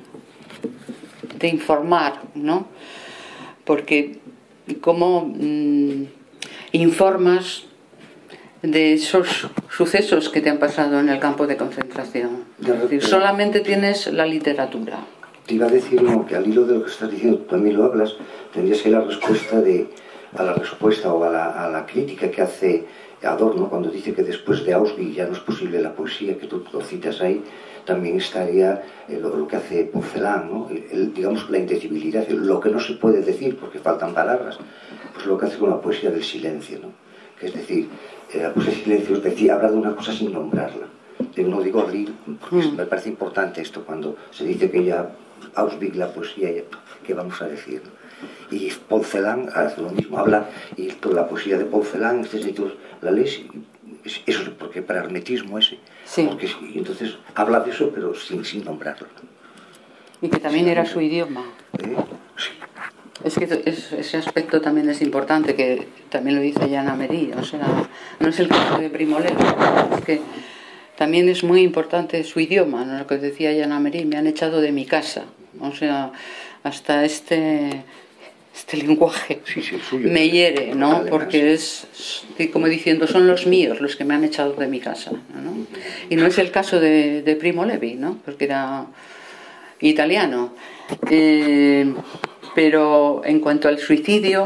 de informar, ¿no? Porque cómo mmm, informas de esos sucesos que te han pasado en el campo de concentración. Es decir, solamente tienes la literatura.
Te iba a decir, no, que al hilo de lo que estás diciendo, tú también lo hablas, tendría que ser la respuesta de, a la respuesta o a la, a la crítica que hace Adorno cuando dice que después de Auschwitz ya no es posible la poesía, que tú lo citas ahí. También estaría eh, lo, lo que hace Porcelán, ¿no? el, el, digamos la indecibilidad, lo que no se puede decir porque faltan palabras, pues lo que hace con la poesía del silencio, ¿no? Que es decir, eh, la poesía del silencio es decir, habla de una cosa sin nombrarla. Yo no digo abrir, porque mm. me parece importante esto cuando se dice que ya Auschwitz la poesía, ya, ¿qué vamos a decir? Y Porcelán hace lo mismo, habla, y toda la poesía de Porcelán, este sitio, la lees, eso es porque para hermetismo ese,
sí.
Porque entonces habla de eso pero sin, sin nombrarlo.
Y que también era su idioma.
¿Eh? Sí.
Es que es, ese aspecto también es importante, que también lo dice Jan Amery, o sea, no es el caso de Primo Levi, es que también es muy importante su idioma, ¿no? Lo que decía Jan Amery, me han echado de mi casa, o sea, hasta este... este lenguaje sí, sí, suyo, me hiere, ¿no? Además. Porque es, como diciendo, son los míos los que me han echado de mi casa, ¿no? Y no es el caso de, de Primo Levi, ¿no? Porque era italiano. Eh, pero en cuanto al suicidio,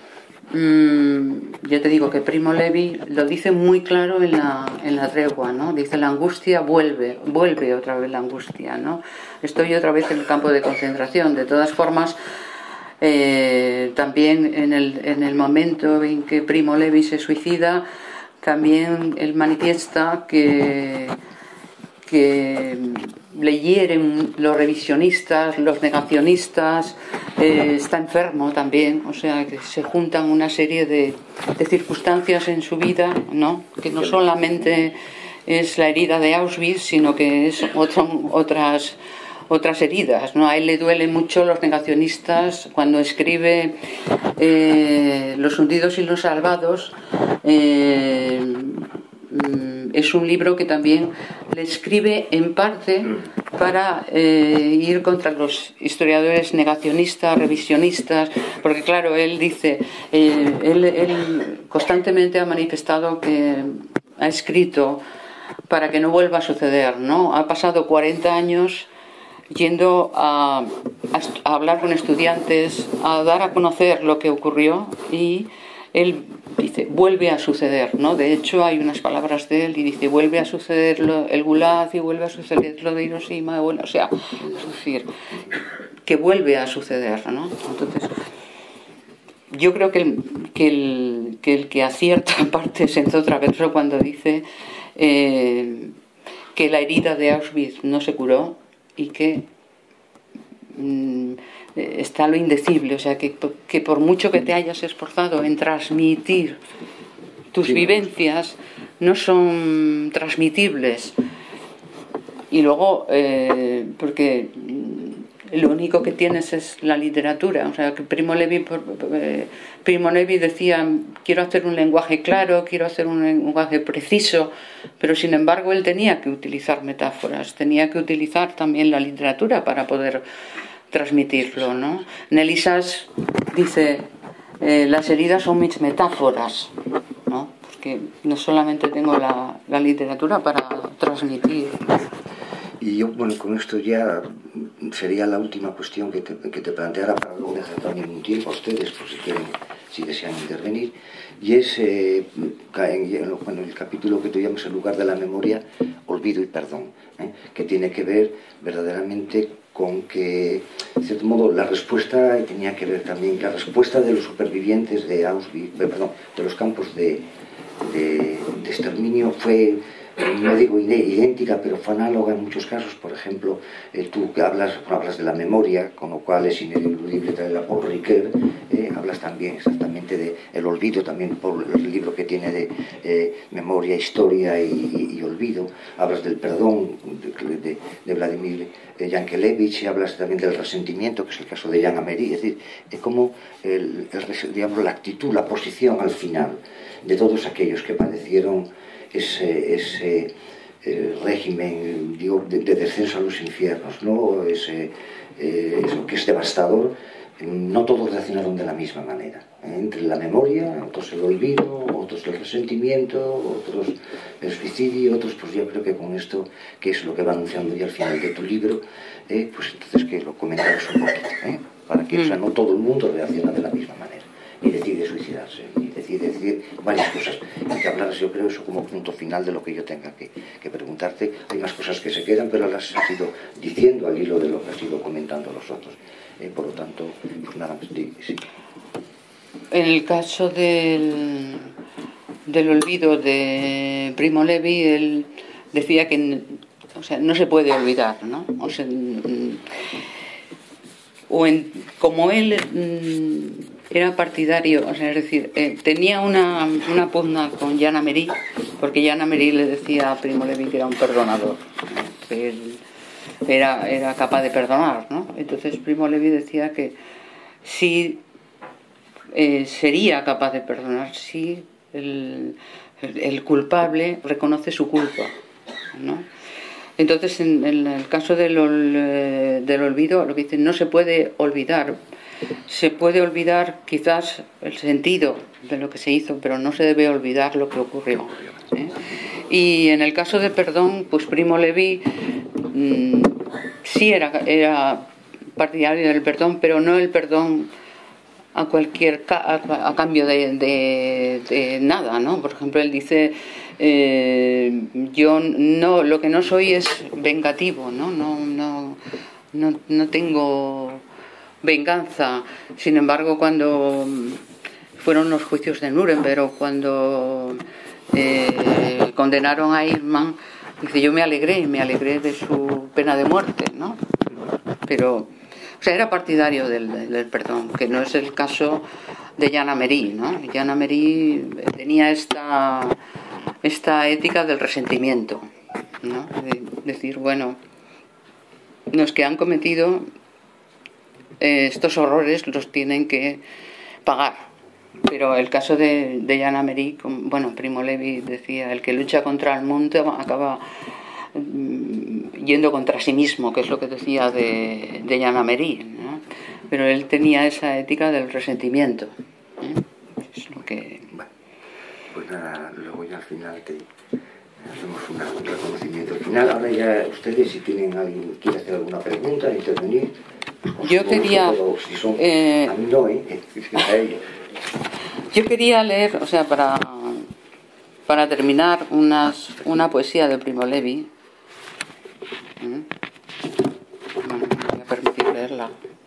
mmm, yo te digo que Primo Levi lo dice muy claro en la, en la tregua, ¿no? Dice, la angustia vuelve, vuelve otra vez la angustia, ¿no? Estoy otra vez en el campo de concentración. De todas formas, Eh, también en el, en el momento en que Primo Levi se suicida, también él manifiesta que, que le hieren los revisionistas, los negacionistas, eh, está enfermo también, o sea que se juntan una serie de, de circunstancias en su vida, ¿no? Que no solamente es la herida de Auschwitz, sino que es otro, otras otras heridas, ¿no? A él le duelen mucho los negacionistas cuando escribe eh, Los hundidos y los salvados. Eh, es un libro que también le escribe en parte para eh, ir contra los historiadores negacionistas, revisionistas, porque claro, él dice, eh, él, él constantemente ha manifestado que ha escrito para que no vuelva a suceder, ¿no? Ha pasado cuarenta años yendo a, a, a hablar con estudiantes, a dar a conocer lo que ocurrió, y él dice, vuelve a suceder, ¿no? De hecho hay unas palabras de él y dice, vuelve a suceder lo, el Gulag y vuelve a suceder lo de Hiroshima, bueno, o sea, es decir, que vuelve a suceder, ¿no? Entonces, yo creo que el que, el, que, el que acierta en parte es Enzo Traverso cuando dice eh, que la herida de Auschwitz no se curó y que mmm, está lo indecible, o sea, que, que por mucho que te hayas esforzado en transmitir tus sí, vivencias, no son transmitibles. Y luego, eh, porque lo único que tienes es la literatura. O sea, que Primo Levi, eh, Primo Levi decía, quiero hacer un lenguaje claro, quiero hacer un lenguaje preciso, pero sin embargo él tenía que utilizar metáforas, tenía que utilizar también la literatura para poder transmitirlo, ¿no? Nelly Sachs dice, eh, las heridas son mis metáforas, ¿no? Porque no solamente tengo la, la literatura para transmitir.
Y yo, bueno, con esto ya sería la última cuestión que te, que te planteara para luego dejar también un tiempo a ustedes, por si quieren, si desean intervenir, y es, eh, en, bueno, el capítulo que tuvimos en lugar de la memoria, olvido y perdón, ¿eh? Que tiene que ver verdaderamente con que, de cierto modo, la respuesta tenía que ver también, la respuesta de los supervivientes de Auschwitz, perdón, de los campos de, de, de exterminio fue, no digo idéntica, pero fue análoga en muchos casos. Por ejemplo, eh, tú hablas, hablas de la memoria, con lo cual es ineludible traerla por Ricoeur, eh, hablas también exactamente de el olvido, también por el libro que tiene de eh, memoria, historia y, y, y olvido. Hablas del perdón de, de, de Vladimir Yankelevich, y hablas también del resentimiento, que es el caso de Jan Amery. Es decir, es como el, el, digamos, la actitud, la posición al final de todos aquellos que padecieron ese, ese eh, régimen, digo, de, de descenso a los infiernos, ¿no? Ese, eh, eso que es devastador. No todos reaccionaron de la misma manera, ¿eh? Entre la memoria, otros el olvido, otros el resentimiento, otros el suicidio, otros, pues yo creo que con esto, que es lo que va anunciando ya al final de tu libro, eh, pues entonces que lo comentamos un poquito, ¿eh? Para que, o sea, no todo el mundo reacciona de la misma manera, ni decide suicidarse, ni decide decir varias cosas, y que hablaras, yo creo, eso como punto final de lo que yo tenga que, que preguntarte. Hay más cosas que se quedan, pero las has ido diciendo al hilo de lo que has ido comentando los otros. Eh, por lo tanto, pues nada más, sí, sí.
En el caso del, del olvido de Primo Levi, él decía que, o sea, no se puede olvidar, ¿no? O sea, o en, como él era partidario, o sea, es decir, eh, tenía una, una pugna con Jan Amery, porque Jan Amery le decía a Primo Levi que era un perdonador, ¿no? Que él Era, era capaz de perdonar, ¿no? Entonces Primo Levi decía que sí eh, sería capaz de perdonar si el, el, el culpable reconoce su culpa, ¿no? Entonces en, en el caso del, del olvido, lo que dicen, no se puede olvidar, se puede olvidar quizás el sentido de lo que se hizo, pero no se debe olvidar lo que ocurrió, ¿eh? Y en el caso de perdón, pues Primo Levi mmm, sí era, era partidario del perdón, pero no el perdón a cualquier a, a cambio de, de, de nada, ¿no? Por ejemplo, él dice, eh, yo no, lo que no soy es vengativo, ¿no? No, no, no, no tengo venganza. Sin embargo, cuando fueron los juicios de Nuremberg, o cuando eh, condenaron a Eichmann, dice, yo me alegré, me alegré de su pena de muerte, ¿no? Pero, o sea, era partidario del, del perdón, que no es el caso de Jan Amery, ¿no? Jan Amery tenía esta, esta ética del resentimiento, ¿no? De decir, bueno, los que han cometido eh, estos horrores los tienen que pagar. Pero el caso de, de Jan Amery, bueno, Primo Levi decía, el que lucha contra el mundo acaba mm, yendo contra sí mismo, que es lo que decía de, de Jan Amery, ¿no? Pero él tenía esa ética del resentimiento, ¿eh? Es lo que...
Bueno, pues nada, luego ya al final te hacemos una, un reconocimiento final. Ahora ya ustedes, si tienen alguien, quiere hacer alguna pregunta, intervenir, pues
yo quería...
Todo, si son,
eh,
a mí no, ¿eh? A ellos.
Yo quería leer, o sea, para, para terminar, unas, una poesía de Primo Levi. Bueno, voy a permitir leerla.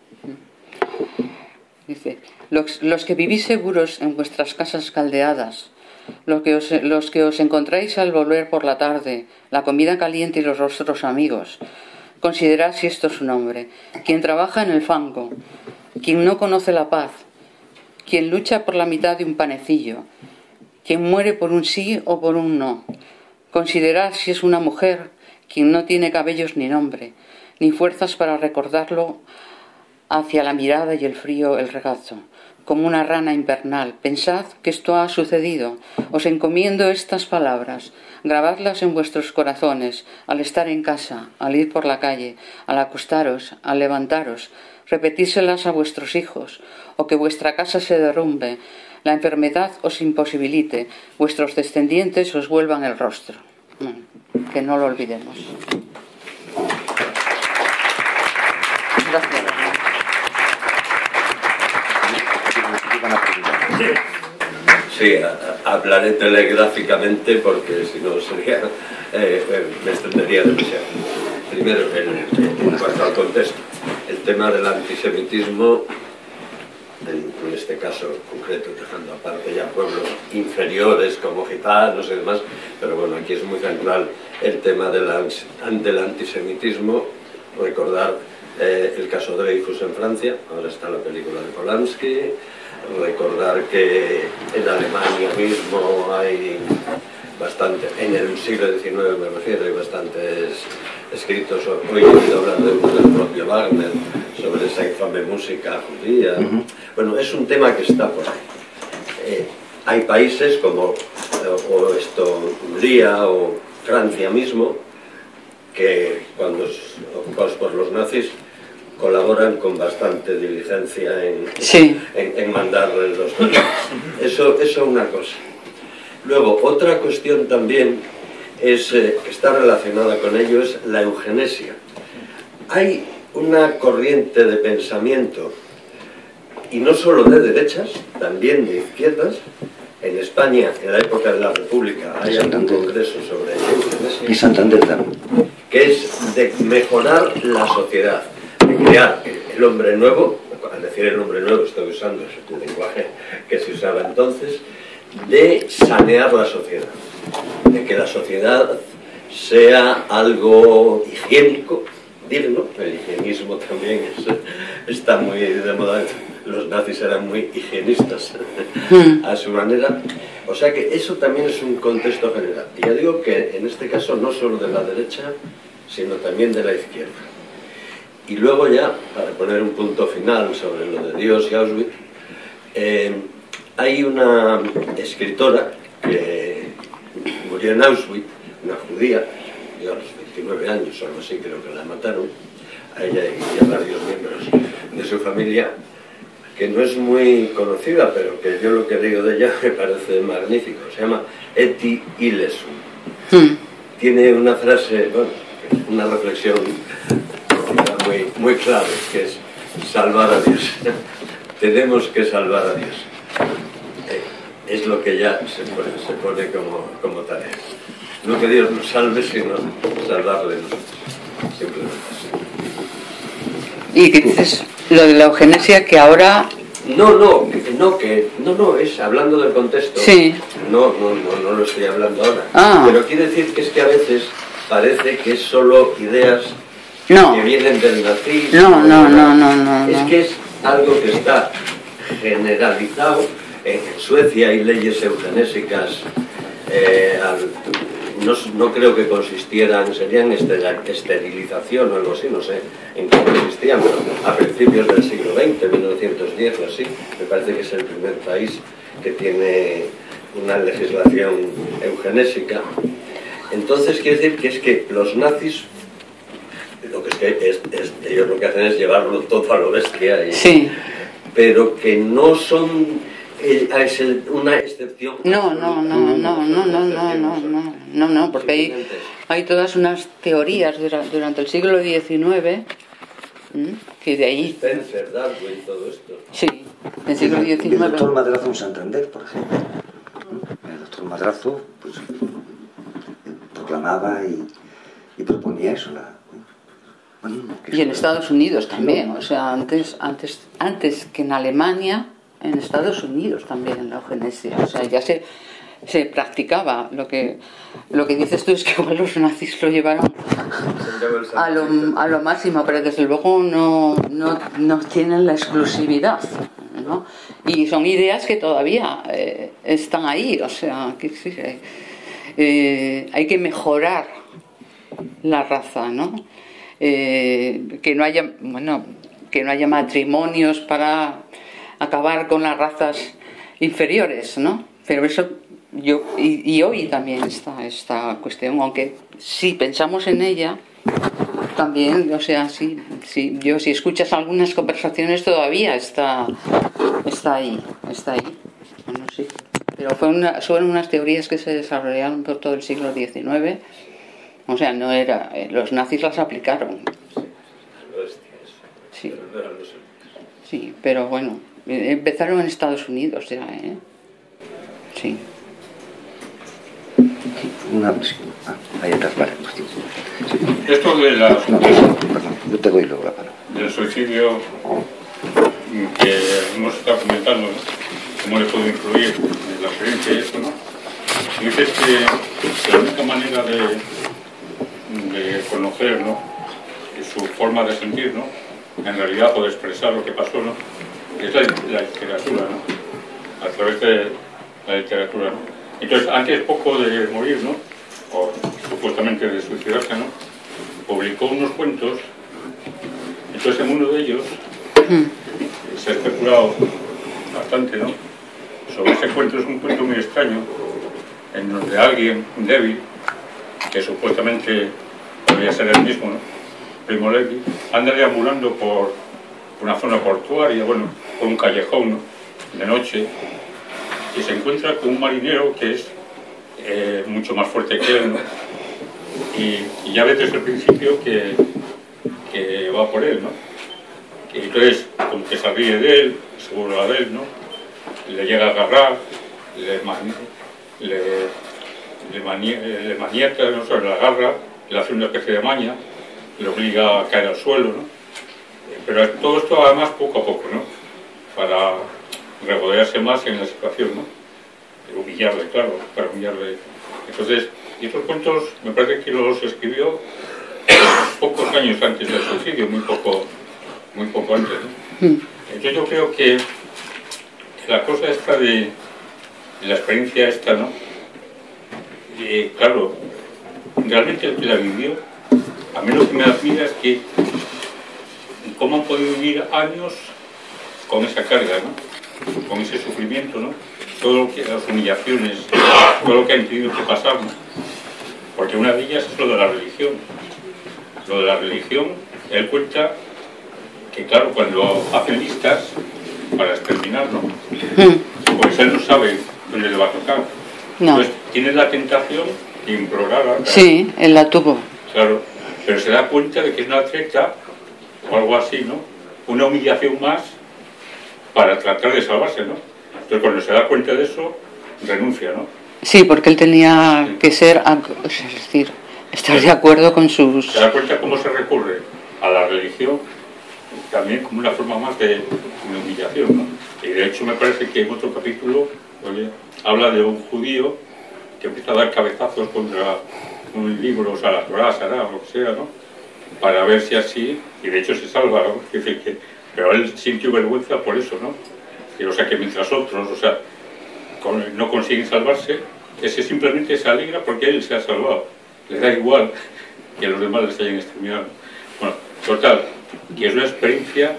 Dice, los, los que vivís seguros en vuestras casas caldeadas, los que, os, los que os encontráis al volver por la tarde, la comida caliente y los rostros amigos, considerad si esto es un hombre, quien trabaja en el fango, quien no conoce la paz, quien lucha por la mitad de un panecillo, quien muere por un sí o por un no. Considerad si es una mujer, quien no tiene cabellos ni nombre, ni fuerzas para recordarlo hacia la mirada y el frío el regazo. Como una rana invernal, pensad que esto ha sucedido. Os encomiendo estas palabras, grabadlas en vuestros corazones, al estar en casa, al ir por la calle, al acostaros, al levantaros, repetíselas a vuestros hijos, o que vuestra casa se derrumbe, la enfermedad os imposibilite, vuestros descendientes os vuelvan el rostro. Que no lo olvidemos. Gracias.
Sí, a, a, hablaré telegráficamente porque si no sería, eh, eh, me extendería demasiado. Primero, el, el, en cuanto al contexto, el tema del antisemitismo, en, en este caso concreto, dejando aparte ya pueblos inferiores como gitanos y demás, pero bueno, aquí es muy central el tema del, del antisemitismo. Recordar eh, el caso Dreyfus en Francia, ahora está la película de Polanski. Recordar que en Alemania mismo hay bastante, en el siglo diecinueve me refiero, hay bastantes escritos, hoy he oído hablar de uno del propio Wagner sobre esa infame música judía. Uh-huh. Bueno, es un tema que está por ahí. Eh, hay países como o esto, Hungría o Francia mismo, que cuando ocupados por los nazis colaboran con bastante diligencia en, sí. en, en mandar los países. Eso es una cosa. Luego, otra cuestión también es, eh, que está relacionada con ello, es la eugenesia. Hay una corriente de pensamiento, y no solo de derechas, también de izquierdas. En España, en la época de la República, hay algún congreso sobre eugenesia.
Y Santander también.
Que es de mejorar la sociedad. Crear el hombre nuevo, al decir el hombre nuevo estoy usando el lenguaje que se usaba entonces, de sanear la sociedad, de que la sociedad sea algo higiénico, digno. El higienismo también es, está muy de moda, los nazis eran muy higienistas a su manera, o sea que eso también es un contexto general. Y ya digo que en este caso no solo de la derecha, sino también de la izquierda. Y luego ya, para poner un punto final sobre lo de Dios y Auschwitz, eh, hay una escritora que murió en Auschwitz, una judía, yo a los veintinueve años o algo así creo que la mataron, a ella y a varios miembros de su familia, que no es muy conocida, pero que yo lo que digo de ella me parece magnífico. Se llama Etty Hillesum. Hmm. Tiene una frase, bueno, una reflexión muy, muy clave, que es salvar a Dios. Tenemos que salvar a Dios. Eh, es lo que ya se pone, se pone como, como tarea. No que Dios nos salve, sino salvarle nosotros. Simplemente así.
¿Y qué dices? Lo de la eugenesia que ahora...
No, no, no, que, no, no, es hablando del contexto.
Sí.
No, no, no, no lo estoy hablando ahora.
Ah.
Pero quiere decir que es que a veces parece que es solo ideas
no.
que vienen del nazismo.
No, no, no, no, no.
Es
no.
que es algo que está generalizado. En Suecia hay leyes eugenésicas, eh, al, no, no creo que consistieran, serían esterilización o algo así, no sé en qué consistían, pero a principios del siglo veinte, mil novecientos diez o así, me parece que es el primer país que tiene una legislación eugenésica. Entonces quiere decir que es que los nazis, lo que es que es, es, ellos lo que hacen es llevarlo todo a lo bestia, y,
sí.
pero que no son... es una excepción.
No, no, no, no, no, no, no, no, no, no, no, porque hay, hay todas unas teorías durante el siglo diecinueve que de ahí...
Spencer, Darwin, todo esto.
Sí, en el siglo diecinueve.
El doctor Madrazo en Santander, por ejemplo. El doctor Madrazo pues, proclamaba y, y proponía eso. La,
bueno, y en Estados Unidos también, o sea, antes, antes, antes que en Alemania, en Estados Unidos también la eugenesia, o sea, ya se, se practicaba. Lo que, lo que dices tú es que igual los nazis lo llevaron a lo, a lo máximo, pero desde luego no, no, no tienen la exclusividad, ¿no? Y son ideas que todavía eh, están ahí, o sea, que sí, eh, hay que mejorar la raza, ¿no? eh, que no haya, bueno, que no haya matrimonios para acabar con las razas inferiores, ¿no? Pero eso yo y, y hoy también está esta cuestión, aunque si pensamos en ella también, o sea, sí, sí, yo si escuchas algunas conversaciones todavía está está ahí, está ahí. Bueno, sí. Pero fue una, fueron unas teorías que se desarrollaron por todo el siglo diecinueve. O sea, no era, los nazis las aplicaron. Sí. Sí, pero bueno, empezaron en Estados Unidos ya, ¿eh? Sí.
Una, ah, ahí atrás, vale. Sí.
Esto de la,
no, perdón, yo te doy luego la palabra.
Del suicidio que hemos estado comentando, ¿no? Cómo le puede influir en la experiencia y esto, ¿no? Dices que la única manera de, de conocer, ¿no?, su forma de sentir, ¿no?, en realidad, o de expresar lo que pasó, ¿no?, es la, la literatura, ¿no?, a través de la literatura, ¿no? Entonces, antes poco de morir, ¿no?, o supuestamente de suicidarse, ¿no?, publicó unos cuentos. Entonces, en uno de ellos se ha especulado bastante, ¿no?, sobre ese cuento. Es un cuento muy extraño, en donde alguien, un débil, que supuestamente podría ser el mismo, ¿no?, Primo Levi, anda deambulando por una zona portuaria, bueno, por un callejón, ¿no?, de noche, y se encuentra con un marinero que es eh, mucho más fuerte que él, ¿no?, y, y ya ve desde el principio que, que va por él, ¿no?, y entonces como que se ríe de él, se burla de él, ¿no?, le llega a agarrar, le, mani le, le, mani le manieta, ¿no?, se le agarra, le hace una especie de maña, le obliga a caer al suelo, ¿no?, pero todo esto además poco a poco, ¿no?, para regodearse más en la situación, ¿no?, humillarle, claro, para humillarle. Entonces, y estos cuentos me parece que los escribió pocos años antes del suicidio, muy poco, muy poco antes, ¿no? Entonces yo creo que la cosa esta de, de la experiencia esta, ¿no?, y claro, realmente el que la vivió, a mí lo que me admira es que cómo han podido vivir años con esa carga, ¿no?, con ese sufrimiento, ¿no?, todo lo que, las humillaciones, todo lo que han tenido que pasar, ¿no?, porque una de ellas es lo de la religión. Lo de la religión, él cuenta que claro, cuando hacen listas para exterminar, ¿no?, pues él no sabe dónde le va a tocar. No. Entonces tiene la tentación de implorar a... Claro.
Sí, él la tuvo.
Claro, pero se da cuenta de que es una treta o algo así, ¿no?, una humillación más para tratar de salvarse, ¿no? Entonces cuando se da cuenta de eso, renuncia, ¿no?
Sí, porque él tenía que ser, es decir, estar de acuerdo con sus...
Se da cuenta cómo se recurre a la religión también como una forma más de, de humillación, ¿no? Y de hecho me parece que en otro capítulo, oye, habla de un judío que empieza a dar cabezazos contra un libro, o sea, la Torá, Sará, o lo que sea, ¿no?, para ver si así, y de hecho se salva, ¿no? Es decir, que, pero él sintió vergüenza por eso, ¿no? Y, o sea, que mientras otros, o sea, con, no consiguen salvarse, ese simplemente se alegra porque él se ha salvado. Le da igual que los demás les hayan exterminado. Bueno, total, que es una experiencia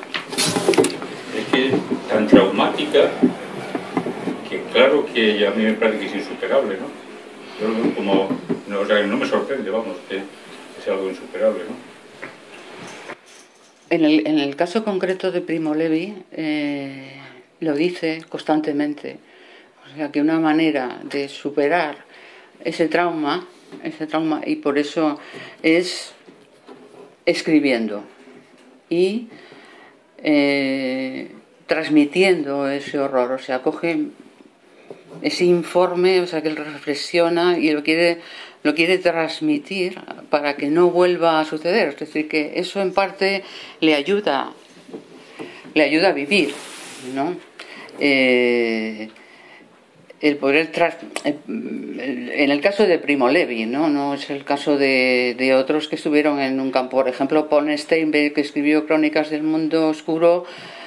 es que, tan traumática que claro que a mí me parece que es insuperable, ¿no? Yo como, no, o sea, no me sorprende, vamos, que es algo insuperable, ¿no?
En el, en el caso concreto de Primo Levi, eh, lo dice constantemente. O sea, que una manera de superar ese trauma, ese trauma, y por eso es escribiendo y eh, transmitiendo ese horror. O sea, coge ese informe, o sea, que él reflexiona y lo quiere, lo quiere transmitir para que no vuelva a suceder. Es decir, que eso en parte le ayuda, le ayuda a vivir, ¿no? Eh, el poder tras, en el caso de Primo Levi, no no es el caso de, de otros que estuvieron en un campo. Por ejemplo, Paul Steinbeck, que escribió Crónicas del Mundo Oscuro,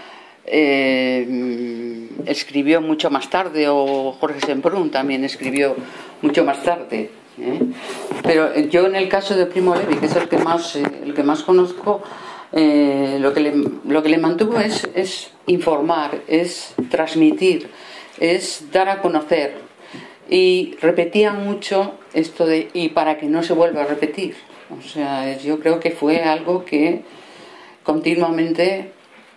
eh, escribió mucho más tarde, o Jorge Semprún también escribió mucho más tarde, ¿eh? Pero yo en el caso de Primo Levi, que es el que más eh, lo que más conozco, eh, lo, que le, lo que le mantuvo es, es informar, es transmitir, es dar a conocer. Y repetía mucho esto de, y para que no se vuelva a repetir. O sea, yo creo que fue algo que continuamente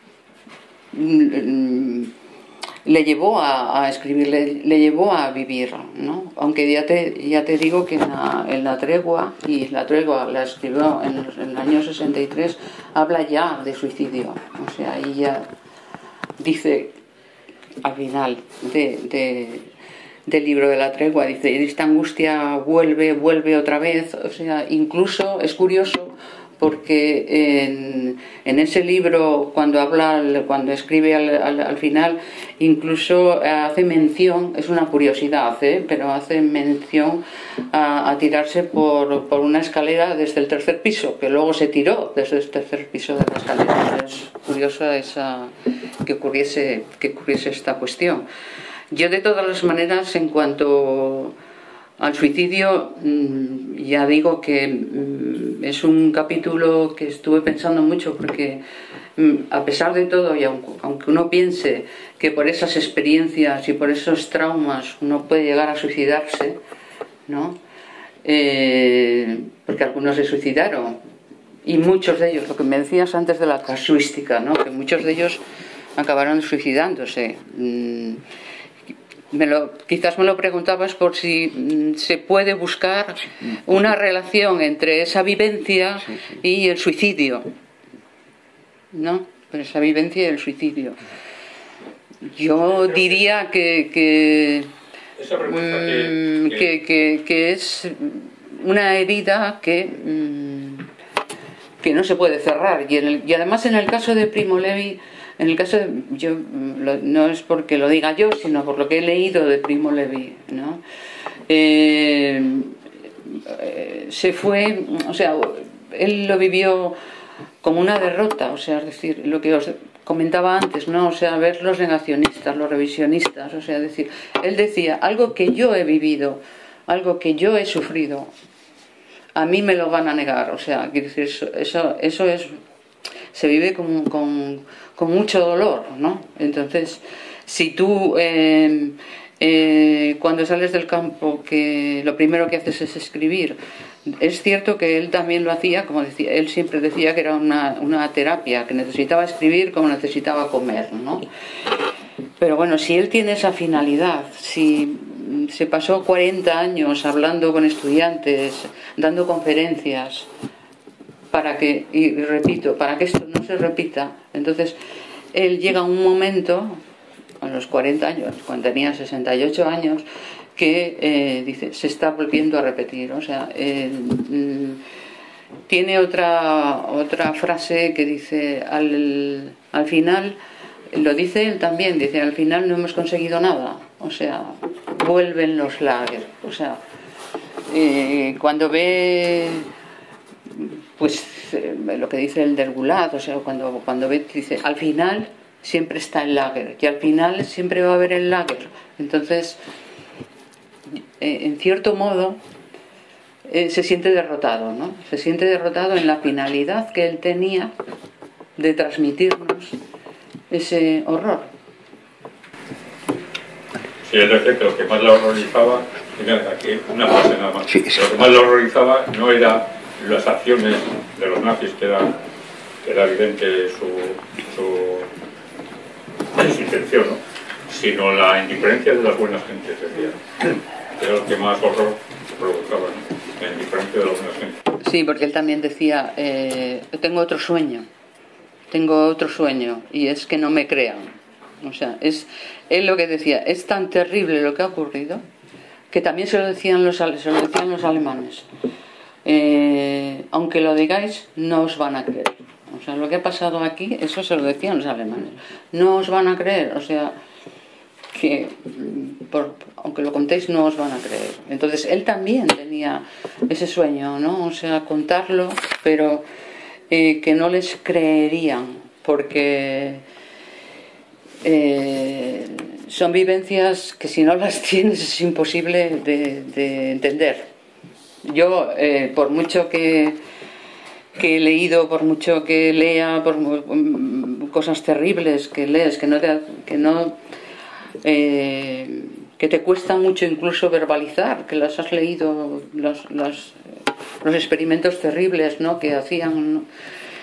le llevó a, a escribir, le, le llevó a vivir, ¿no? Aunque ya te, ya te digo que en la, en la tregua, y la tregua la escribió en, en el año sesenta y tres, habla ya de suicidio. O sea, ahí ya dice, al final de, de, del libro de la tregua, dice, esta angustia vuelve, vuelve otra vez. O sea, incluso es curioso porque en, en ese libro, cuando habla, cuando escribe al, al, al final, incluso hace mención, es una curiosidad, ¿eh? pero hace mención a, a tirarse por, por una escalera desde el tercer piso, que luego se tiró desde el tercer piso de la escalera. Es curioso esa, que, ocurriese, que ocurriese esta cuestión. Yo, de todas las maneras, en cuanto al suicidio, ya digo que es un capítulo que estuve pensando mucho, porque a pesar de todo, y aunque uno piense que por esas experiencias y por esos traumas uno puede llegar a suicidarse, ¿no? Eh, porque algunos se suicidaron, y muchos de ellos, lo que me decías antes de la casuística, ¿no? Que muchos de ellos acabaron suicidándose. Me lo, quizás me lo preguntabas por si mm, se puede buscar una relación entre esa vivencia sí, sí. y el suicidio, ¿no? Pero esa vivencia y el suicidio. Yo diría que que, mm, que, que, que es una herida que, mm, que no se puede cerrar. Y, en el, y además, en el caso de Primo Levi, en el caso de, yo, no es porque lo diga yo, sino por lo que he leído de Primo Levi, ¿no? Eh, eh, se fue, o sea, él lo vivió como una derrota, o sea, es decir, lo que os comentaba antes, ¿no? O sea, ver los negacionistas, los revisionistas, o sea, es decir, él decía, algo que yo he vivido, algo que yo he sufrido, a mí me lo van a negar, o sea, quiero decir, eso, eso, eso es, se vive con, con, con mucho dolor, ¿no? Entonces, si tú eh, eh, cuando sales del campo, que lo primero que haces es escribir, es cierto que él también lo hacía, como decía, él siempre decía que era una, una terapia, que necesitaba escribir como necesitaba comer, ¿no? Pero bueno, si él tiene esa finalidad, si se pasó cuarenta años hablando con estudiantes, dando conferencias, para que, y repito, para que esto no se repita, entonces él llega a un momento, a los cuarenta años, cuando tenía sesenta y ocho años, que eh, dice, se está volviendo a repetir. O sea, eh, tiene otra, otra frase que dice, al, al final, lo dice él también, dice, al final no hemos conseguido nada. O sea, vuelven los lagers. O sea, eh, cuando ve, pues, eh, lo que dice el del Gulag, o sea, cuando, cuando ve, dice, al final siempre está el lager, y al final siempre va a haber el lager. Entonces, eh, en cierto modo, eh, se siente derrotado, ¿no? Se siente derrotado en la finalidad que él tenía de transmitirnos ese horror.
Sí, es decir, que lo que más le horrorizaba, aquí una frase nada más,
sí, sí.
Lo que más le horrorizaba no era las acciones de los nazis, que era, que era evidente su, su, su intención, ¿no? Sino la indiferencia de las buenas gentes, decía. Era lo que más horror provocaba, ¿no? La indiferencia de las buenas gentes.
Sí, porque él también decía, eh, tengo otro sueño, tengo otro sueño, y es que no me crean. O sea, es él lo que decía, es tan terrible lo que ha ocurrido, que también se lo decían los, se lo decían los alemanes. Eh, aunque lo digáis, no os van a creer. O sea, lo que ha pasado aquí, eso se lo decían los alemanes. No os van a creer, o sea, que por, aunque lo contéis, no os van a creer. Entonces, él también tenía ese sueño, ¿no? O sea, contarlo, pero eh, que no les creerían, porque eh, son vivencias que si no las tienes es imposible de, de entender. Yo, eh, por mucho que, que he leído, por mucho que lea, por um, cosas terribles que lees, que no te, que no eh, que te cuesta mucho incluso verbalizar, que las has leído, los, los, los experimentos terribles, ¿no?, que hacían, ¿no?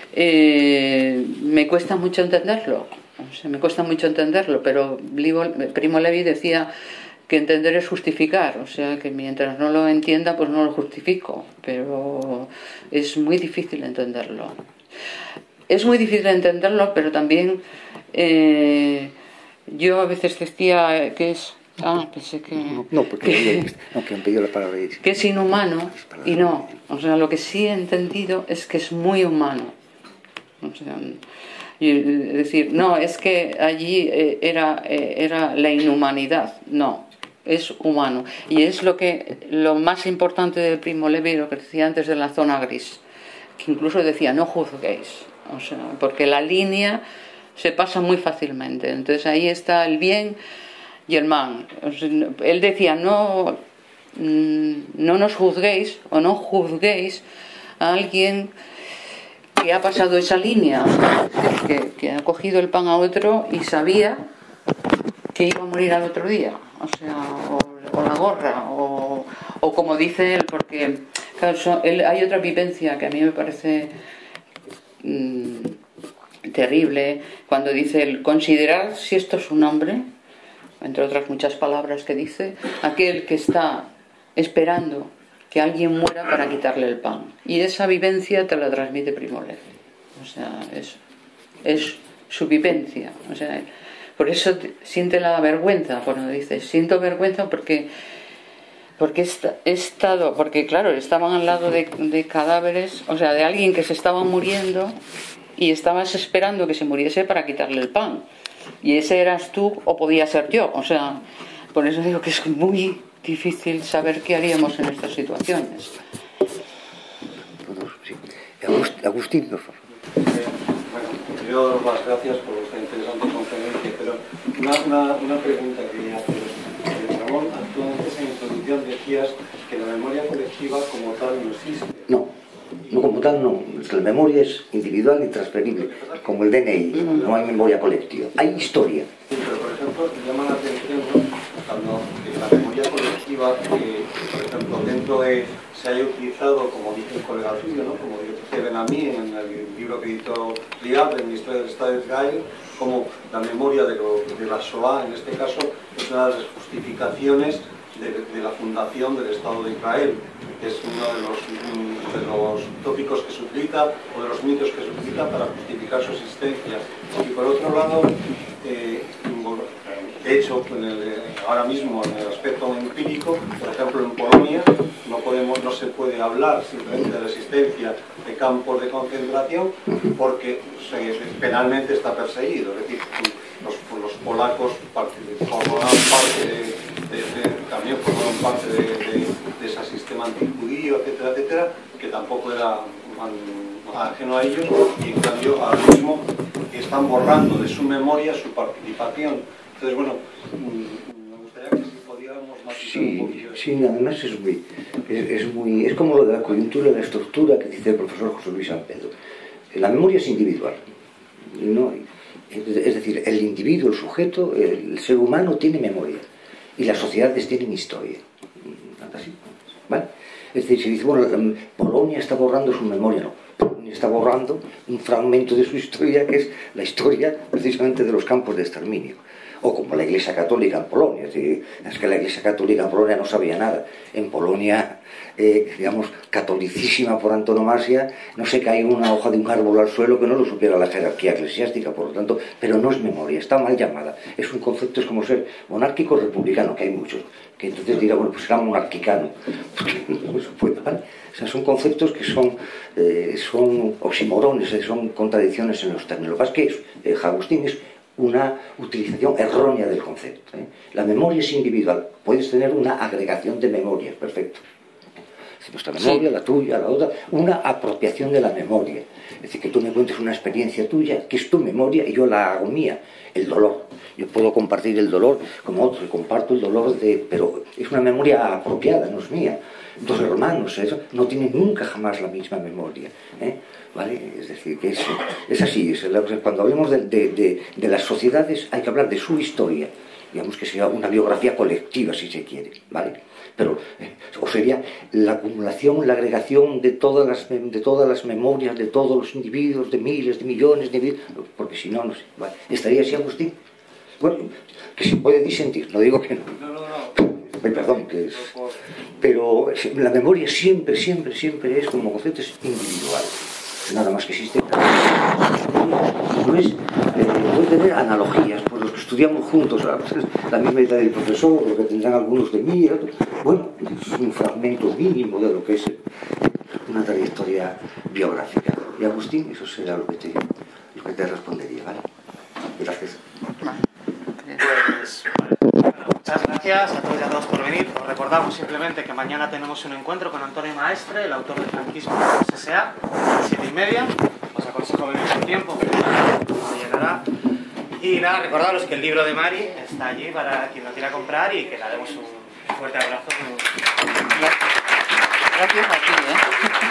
Eh, me cuesta mucho entenderlo, o sea, me cuesta mucho entenderlo, pero Primo Levi decía que entender es justificar, o sea, que mientras no lo entienda, pues no lo justifico, pero es muy difícil entenderlo. Es muy difícil entenderlo, pero también eh, yo a veces decía que es... Ah, pensé que...
No, no porque que, no, que han pedido la palabra.
Que es inhumano, y no. O sea, lo que sí he entendido es que es muy humano. O sea, es decir, no, es que allí era, era la inhumanidad. No, es humano. Y es lo que lo más importante del Primo Levi, lo que decía antes de la zona gris, que incluso decía, no juzguéis. O sea, porque la línea se pasa muy fácilmente. Entonces ahí está el bien y el mal. O sea, él decía, no, no nos juzguéis o no juzguéis a alguien que ha pasado esa línea, que, que ha cogido el pan a otro y sabía que iba a morir al otro día, o sea, o, o la gorra, o, o como dice él, porque claro, so, él, hay otra vivencia que a mí me parece mmm, terrible, cuando dice él, considerad si esto es un hombre, entre otras muchas palabras que dice, aquel que está esperando que alguien muera para quitarle el pan. Y esa vivencia te la transmite Primo Levi. O sea, es, es su vivencia. O sea, por eso te, siente la vergüenza cuando dice, siento vergüenza porque, porque he estado, porque claro, estaban al lado de, de cadáveres, o sea, de alguien que se estaba muriendo y estabas esperando que se muriese para quitarle el pan. Y ese eras tú o podía ser yo. O sea, por eso digo que es muy difícil saber qué haríamos en estas situaciones.
Sí. Agustín, por favor.
Eh, bueno, yo doy las gracias por esta interesante conferencia, pero una, una, una pregunta que quería hacer. Eh, Ramón, tú antes en introducción decías que la memoria colectiva como tal no existe.
No, no como tal no. La memoria es individual y transferible, como el D N I. No hay memoria colectiva. Hay historia.
Sí, pero por ejemplo, me llama la atención, ¿no?, cuando la memoria colectiva, que por ejemplo dentro de se haya utilizado, como dice el colega suyo, ¿no?, como dice Benamí en el libro que editó Liab, en la historia del Estado de Israel, como la memoria de, lo, de la Shoah, en este caso, es una de las justificaciones de, de la fundación del Estado de Israel, que es uno de los, de los tópicos que se utiliza, o de los mitos que se utiliza para justificar su existencia. Y por otro lado, eh, de hecho, en el, ahora mismo en el aspecto empírico, por ejemplo en Polonia, no, podemos, no se puede hablar simplemente de la existencia de campos de concentración porque se, penalmente está perseguido. Es decir, los, los polacos formaban parte de, de, de, también formaron parte de, de, de ese sistema antijudío, etcétera, etcétera, que tampoco era ajeno a ellos, y en cambio ahora mismo están borrando de su memoria su participación. Entonces, bueno, me gustaría que si podíamos matizar
sí,
un poquillo.
Sí, además es muy, es, es muy... Es como lo de la coyuntura y la estructura que dice el profesor José Luis San Pedro. La memoria es individual, ¿no? Es decir, el individuo, el sujeto, el ser humano tiene memoria y las sociedades tienen historia. Así, ¿vale? Es decir, si dice, bueno, Polonia está borrando su memoria, no. Polonia está borrando un fragmento de su historia que es la historia precisamente de los campos de exterminio. O como la Iglesia Católica en Polonia. Es decir, es que la Iglesia Católica en Polonia no sabía nada. En Polonia, eh, digamos, catolicísima por antonomasia, no se cae una hoja de un árbol al suelo que no lo supiera la jerarquía eclesiástica, por lo tanto, pero no es memoria, está mal llamada. Es un concepto, es como ser monárquico republicano, que hay muchos, que entonces dirá, bueno, pues será monarquicano, porque no se puede, ¿vale? O sea, son conceptos que son, eh, son oximorones, eh, son contradicciones en los términos. Lo que pasa es que eh, Agustín es una utilización errónea del concepto, ¿eh? La memoria es individual, puedes tener una agregación de memorias, perfecto. Nuestra memoria,
Sí.
la tuya, la otra, una apropiación de la memoria. Es decir, que tú me cuentes una experiencia tuya, que es tu memoria, y yo la hago mía. El dolor. Yo puedo compartir el dolor como otro, y comparto el dolor de... Pero es una memoria apropiada, no es mía. Dos hermanos, eso, no tienen nunca jamás la misma memoria. ¿eh? ¿Vale? Es decir, que es, es así. Es, cuando hablemos de, de, de, de las sociedades, hay que hablar de su historia. Digamos que sea una biografía colectiva, si se quiere, ¿vale? Pero, eh, o sería la acumulación, la agregación de todas, las, de todas las memorias de todos los individuos, de miles, de millones de individuos, porque si no, no sé, ¿vale? ¿Estaría así, Agustín? Bueno, que se puede disentir, no digo que no.
No, no, no.
Ay, perdón, que es... Pero la memoria siempre, siempre, siempre es, como concepto, es individual. Nada más que existe. No es, eh, puede tener analogías, pues los que estudiamos juntos, la misma edad del profesor, lo que tendrán algunos de mí, otro, bueno, es un fragmento mínimo de lo que es una trayectoria biográfica. Y Agustín, eso será lo que te, lo que te respondería, ¿vale? Gracias.
Pues, bueno, muchas gracias a todos y a todos por venir. Os recordamos simplemente que mañana tenemos un encuentro con Antonio Maestre, el autor de Franquismo S A, a las siete y media. Os aconsejo venir con tiempo, que no llegará. Y nada, recordaros que el libro de Mari está allí para quien lo quiera comprar y que le demos un fuerte abrazo.
Gracias a ti, ¿eh?